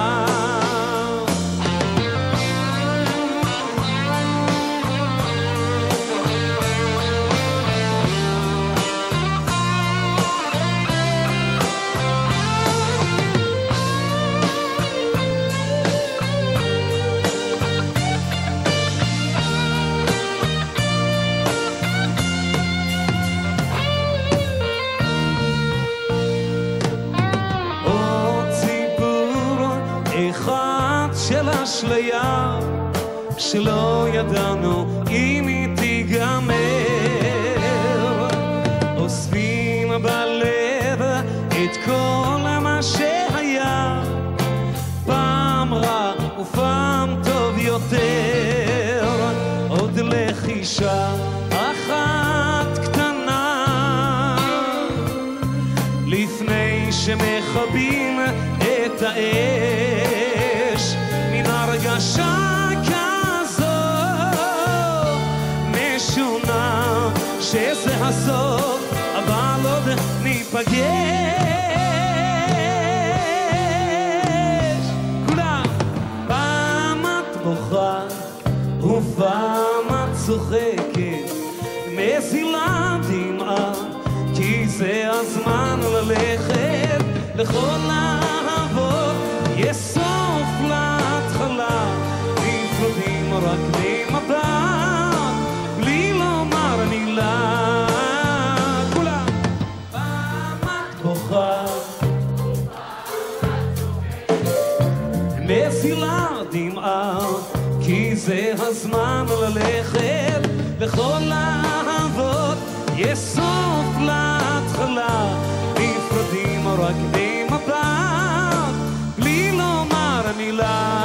של אשליה שלא ידענו אם היא תיגמר, אוספים בלב את כל מה שהיה, פעם רע ופעם טוב יותר. עוד לחישה אחת קטנה לפני שמכבים את האש, מן הרגשה כזו משונה שזה הסוף, אבל עוד ניפגש. כולם פעם את בוכה ופעם את צוחקת, מזילה דמעה כי זה הזמן ללכת. לכל האהבות יש סוף להתחלה, נפרדים רק במבט בלי לומר מילה. כולם פעם את בוכה, מזילה דמעה כי זה הזמן ללכת. לכל האהבות יש סוף להתחלה, נפרדים רק במבט בלי לומר מילה.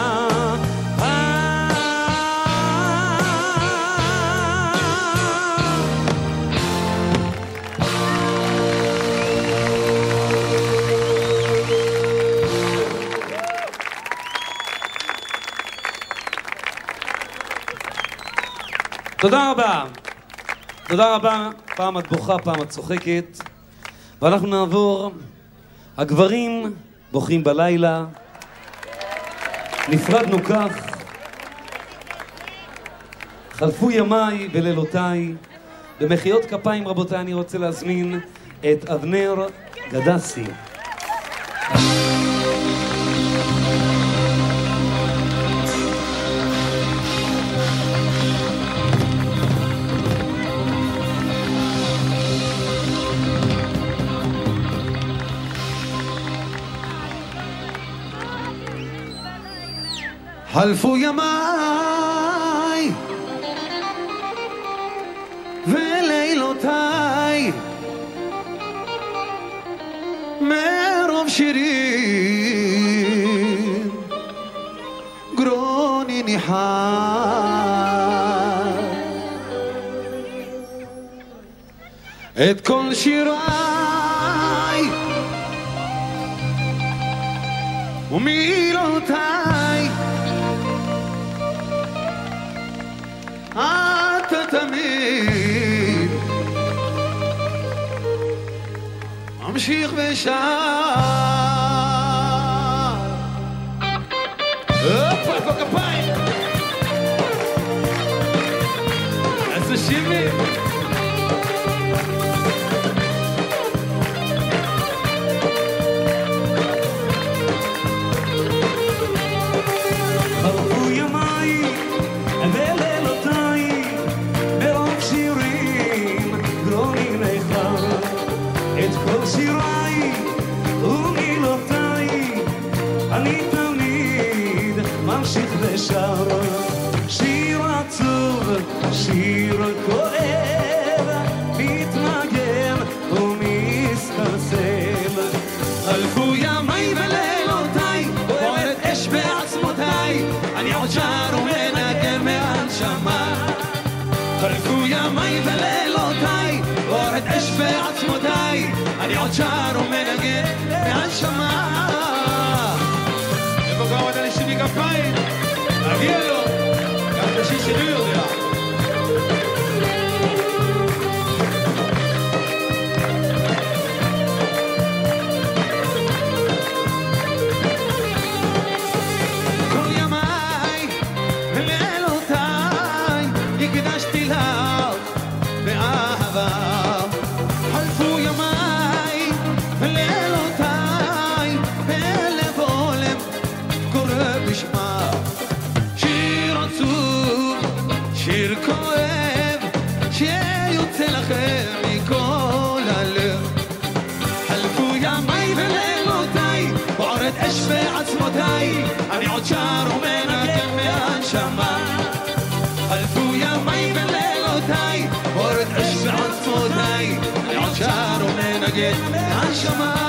תודה רבה. תודה רבה. פעם את בוכה, פעם את צוחקת. ואנחנו נעבור. הגברים בוכים בלילה. נפרדנו כך. חלפו ימיי ולילותיי. במחיאות כפיים רבותיי אני רוצה להזמין את אבנר גדסי.
חלפו ימיי ולילותיי מרוב שירים גרוני ניחר, את כל שיריי ומילותיי אתה תמיד ממשיך ושר. הופה, כפיים. שימי. חלפו ימיי ולילותיי ברוב שירים גרועים לך את כל שיריי ומילותיי אני תמיד ממשיך ושר שיר עצוב, שיר כואב מתנגן ומסתלסל חלפו ימיי ולילותיי בוערת אש בעצמותיי אני עוד שר ומנגן מהנשמה חלפו ימיי ולילותיי בוערת אש בעצמותיי אני עוד שר ומנגן מהנשמה איפה גם עוד אנשים מכפיים? להגיע לו גם בשביל שלי יודע שיר כואב שיוצא לכם מכל הלב חלפו ימיי ולילותיי בוערת אש בעצמותיי אני עוד שר ומנגן מהנשמה חלפו ימיי ולילותיי בוערת אש בעצמותיי אני עוד שר ומנגן מהנשמה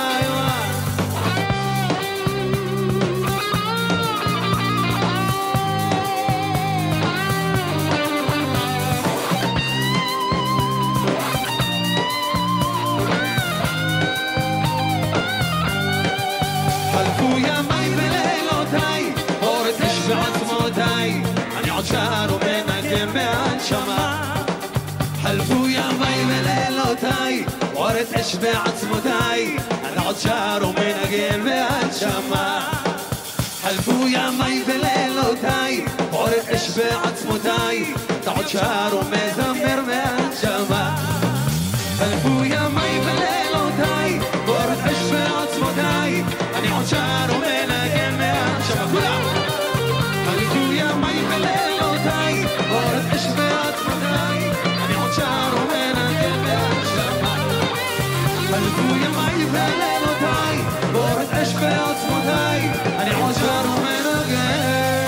שר ומנגן מהנשמה חלפו ימיי ולילותיי בוערת אש בעצמותיי אני עוד שר ומנגן מהנשמה חלפו ימיי ולילותיי בוערת אש בעצמותיי אתה עוד שר ומזמר מהנשמה חלפו ימיי ולילותיי בוערת אש בעצמותיי אני עוד שר ומנגן מהנשמה כולם חלפו ימיי ולילותיי בוערת אש בעצמותיי אני עוד שר ומנגן מהנשמה חלפו ימיי ולילותיי בוערת אש בעצמותיי אני עוד שר ומנגן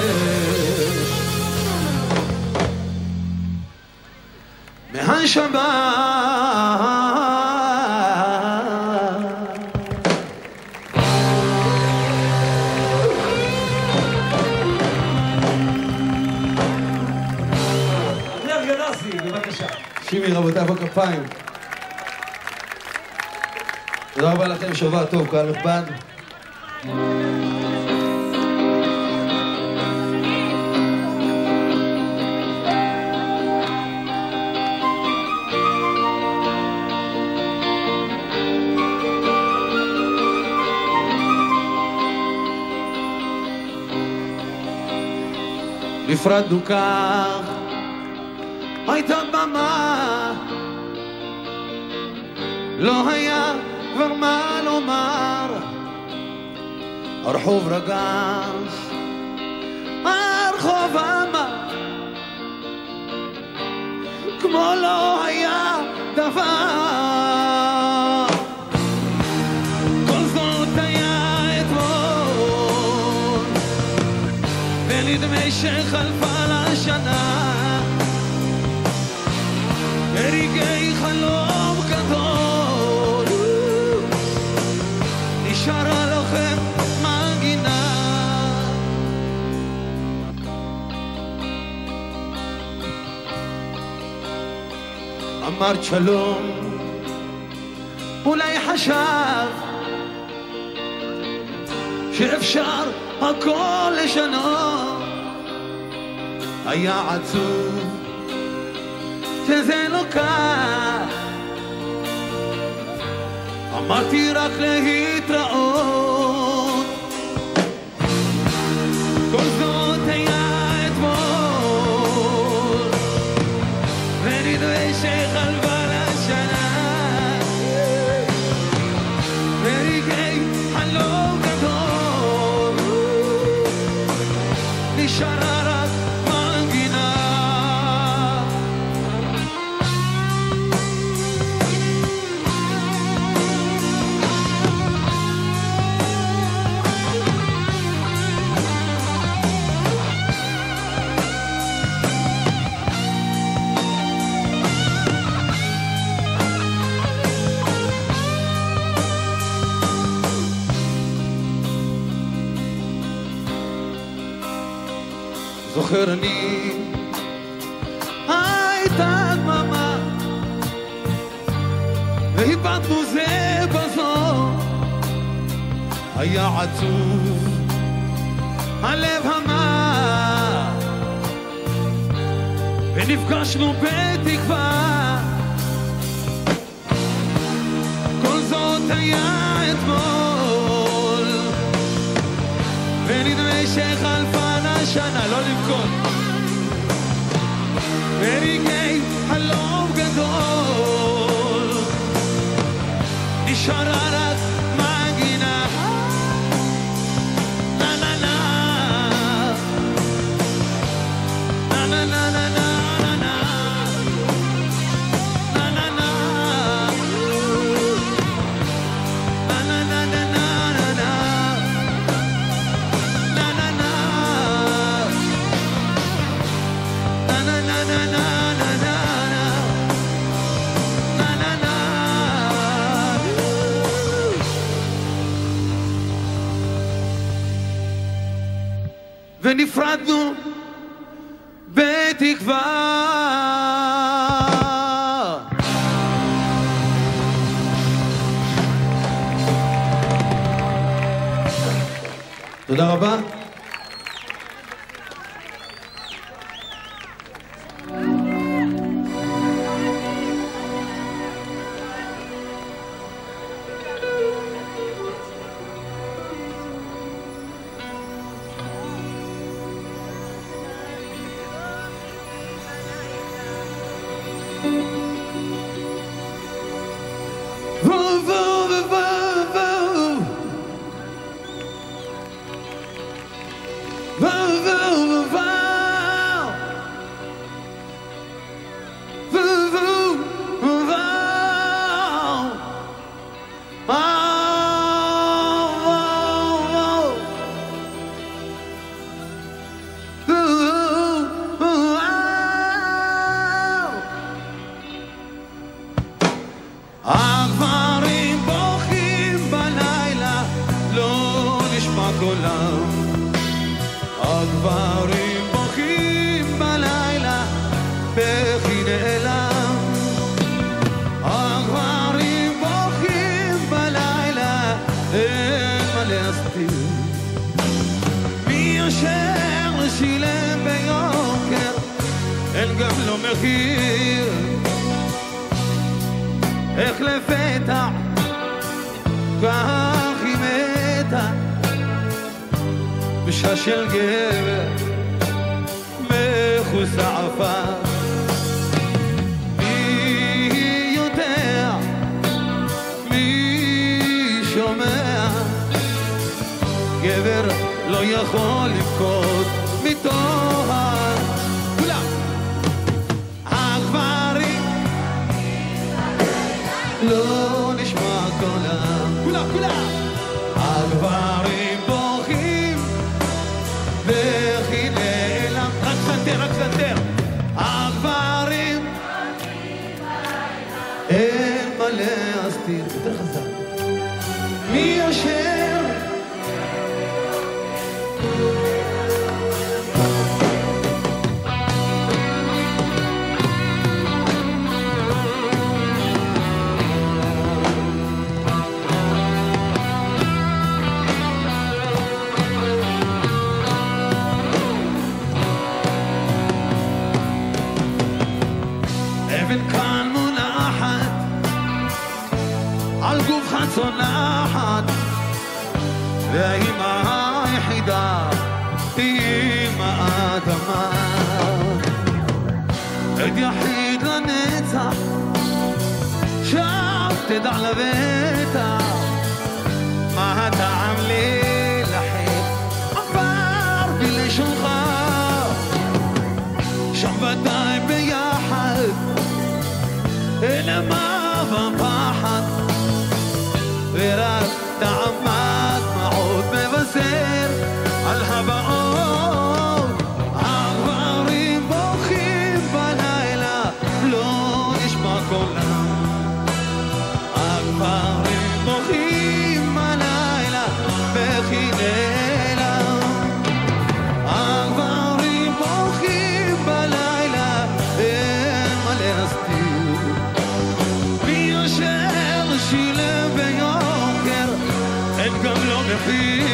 מהנשמה
שימי רבותיי בכפיים תודה רבה לכם שבוע טוב קהל נכבד
נפרדנו כך הייתה במה לא היה כבר מה לומר הרחוב רגש הרחוב אמר כמו לא היה דבר כל זאת היה אתמול ונדמה שחלפה לשנה רגעי חלום גדול נשארה לכם מנגינה אמרת שלום אולי חשב שאפשר הכל לשנות היה עצוב שזה לא כך אמרתי רק להתראות כל זאת היה אתמול נשארה רק מנגינה. זוכר אני הייתה דממה והיבדנו זה בזו, היה עצוב הלב המה ונפגשנו בתקווה. כל זאת היה אתמול ונדמה שחלפה שנה, לא לבכות ורגעי חלום גדול נשארה רק מנגינה. נה נה נה נה נה נה נה נה נה נה נה נה ונפרדנו בתקווה. תודה רבה. הגברים בוכים בלילה, לא נשמע קולם. הגברים בוכים בלילה, בכי נעלם. הגברים בוכים בלילה, אין מה להסתיר. מי אשר שילם ביוקר, אין גם לא מחיר. איך לפתע כך היא מתה בשעה של גבר מחוסה עפר. מי יודע, מי שומע, גבר לא יכול לבכות מתוהר. כולם הגברים לא נשמע קולם. כולם, כולם. הגברים בוכים וכי נעלם. רק סנטר, רק סנטר. הגברים אין מה להסתיר. יותר חזק. מי אשר אבן כאן מונחת על גוף צונחת, והאימא היחידה היא אימא אדמה. עד יחיד לנצח, שם תדע לבטח, מה הטעם להילחם עבר בלשונך. הבאות, הגברים בוכים בלילה, לא נשמע קולם. הגברים בוכים בלילה, בכי נעלם. הגברים בוכים בלילה, אין מה להסתיר. מי אשר שילם ביוקר, אין גם לא מחיר.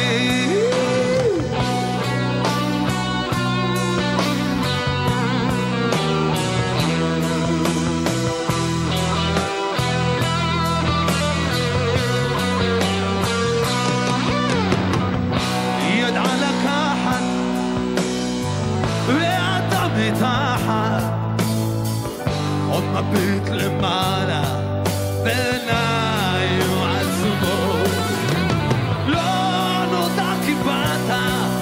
עוד מביט למעלה בעיניים עצומות, לא נודע כי באת,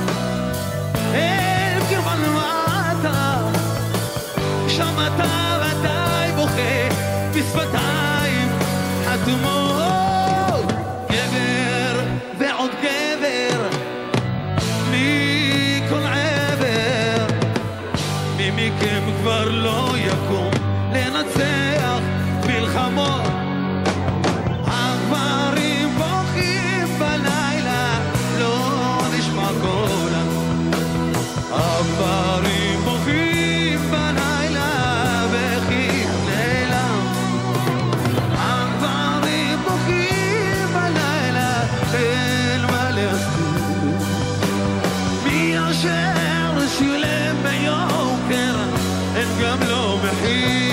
אין כיוון למטה, שם אתה ודאי בוכה בשפתיים חתומות. גבר ועוד גבר מכל עבר, מי מכם כבר לא יקום לנצח מלחמות. הגברים בוכים בלילה, לא נשמע קולם. הגברים בוכים בלילה, בכי נעלם. הגברים בוכים בלילה, אין מה להסתיר. מי אשר שילם ביוקר, אין גם לא מחיר.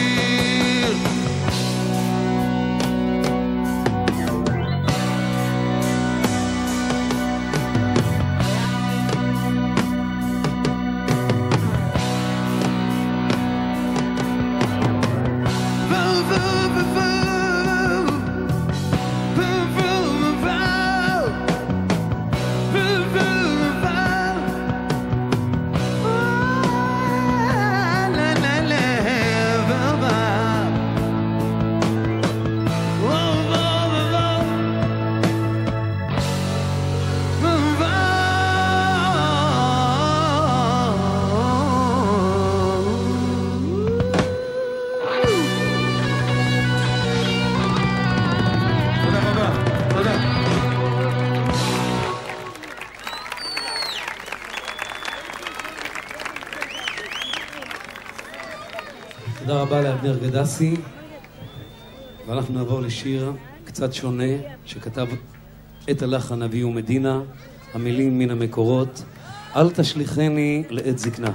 תודה רבה לאבנר גדסי, ואנחנו נעבור לשיר קצת שונה שכתב את הלחן אביהו מדינה, המילים מן המקורות, אל תשליכני לעת זקנה.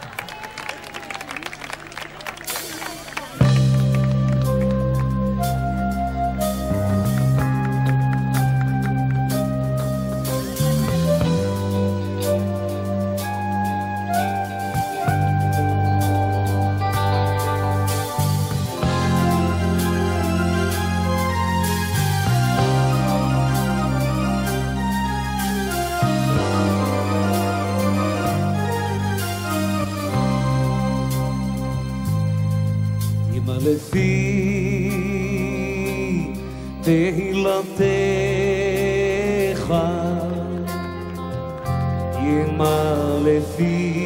לפי תהילתך ימה לפי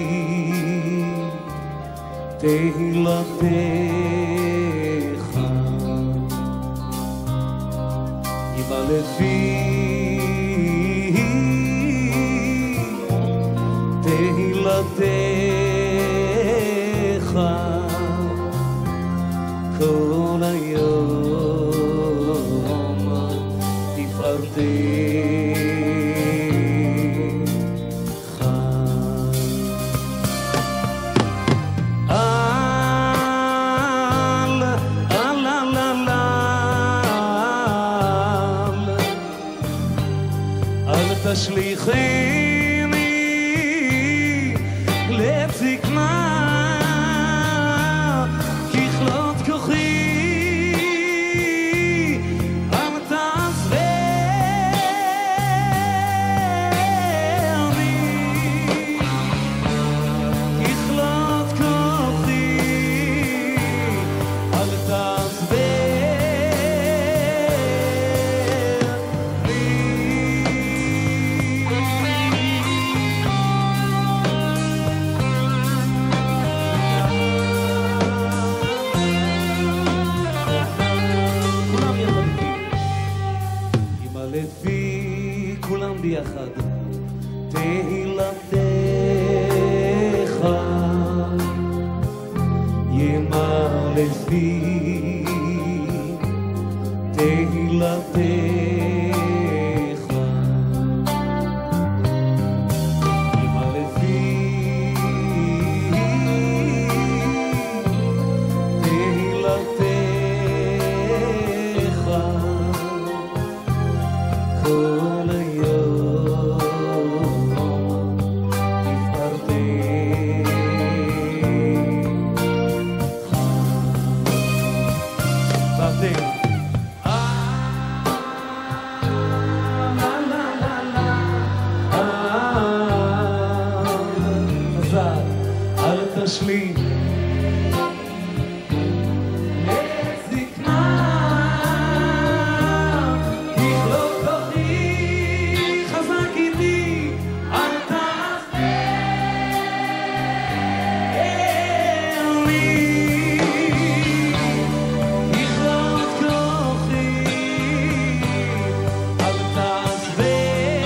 תהילתך ימה לפי תהילתך כל היום תפארתך. אל, אל, אל, אל, אל תשליכני לעת זקנה, לפי תהילתך, אמא לפי תהילתך, כל היום תשלים לזקנה, תכלול כוחי חזק איתי, אל תעזבני, תכלול כוחי, אל תעזבני.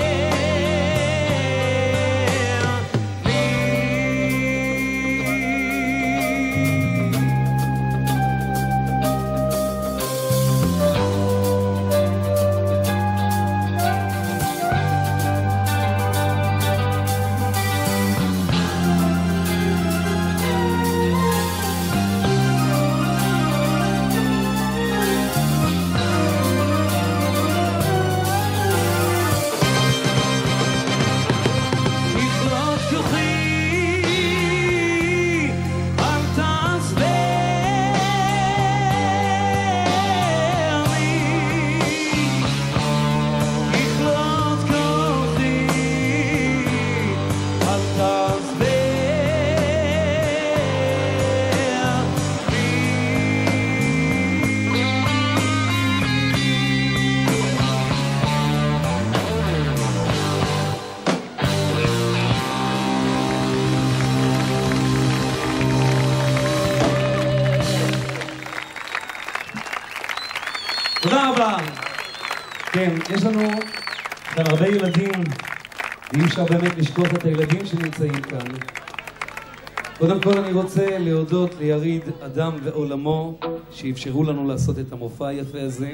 תודה רבה. כן, יש לנו כאן הרבה ילדים, ואי אפשר באמת לשכוח את הילדים שנמצאים כאן. קודם כל אני רוצה להודות ליריד אדם ועולמו, שאפשרו לנו לעשות את המופע היפה הזה.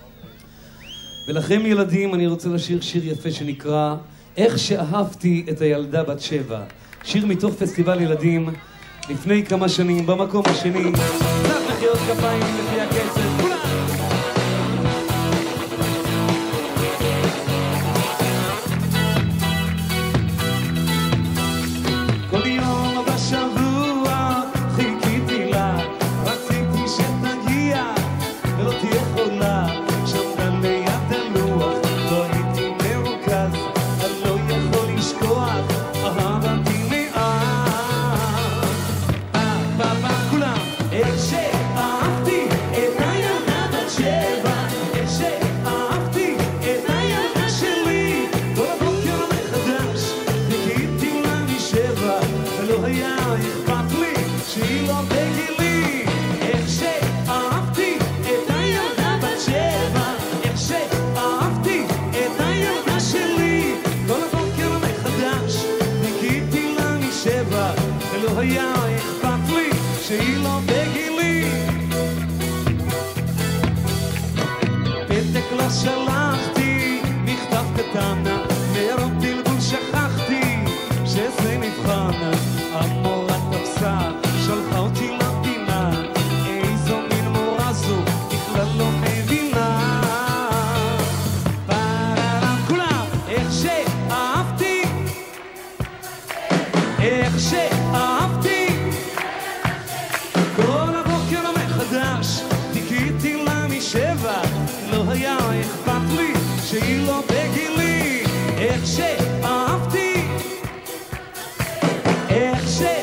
ולכם ילדים אני רוצה לשיר שיר יפה שנקרא איך שאהבתי את הילדה בת שבע. שיר מתוך פסטיבל ילדים לפני כמה שנים במקום השני. קצת מחיאות כפיים לפי הקצב, כולם!
לא היה אכפת לי שהיא לא בגילי, פתק לא שלחתי, מכתב קטן, מרוב בלבול שכחתי שזה מבחן. המורה תפסה, שלחה אותי למדינה, איזו מין מורה זו, בכלל לא מבינה. פררם כולם, איך שאהבתי, איך שאהבתי, כל הבוקר מחדש חיכיתי לה משבע, לא היה אכפת לי שהיא לא בגילי. איך שאהבתי, איך שאהבתי,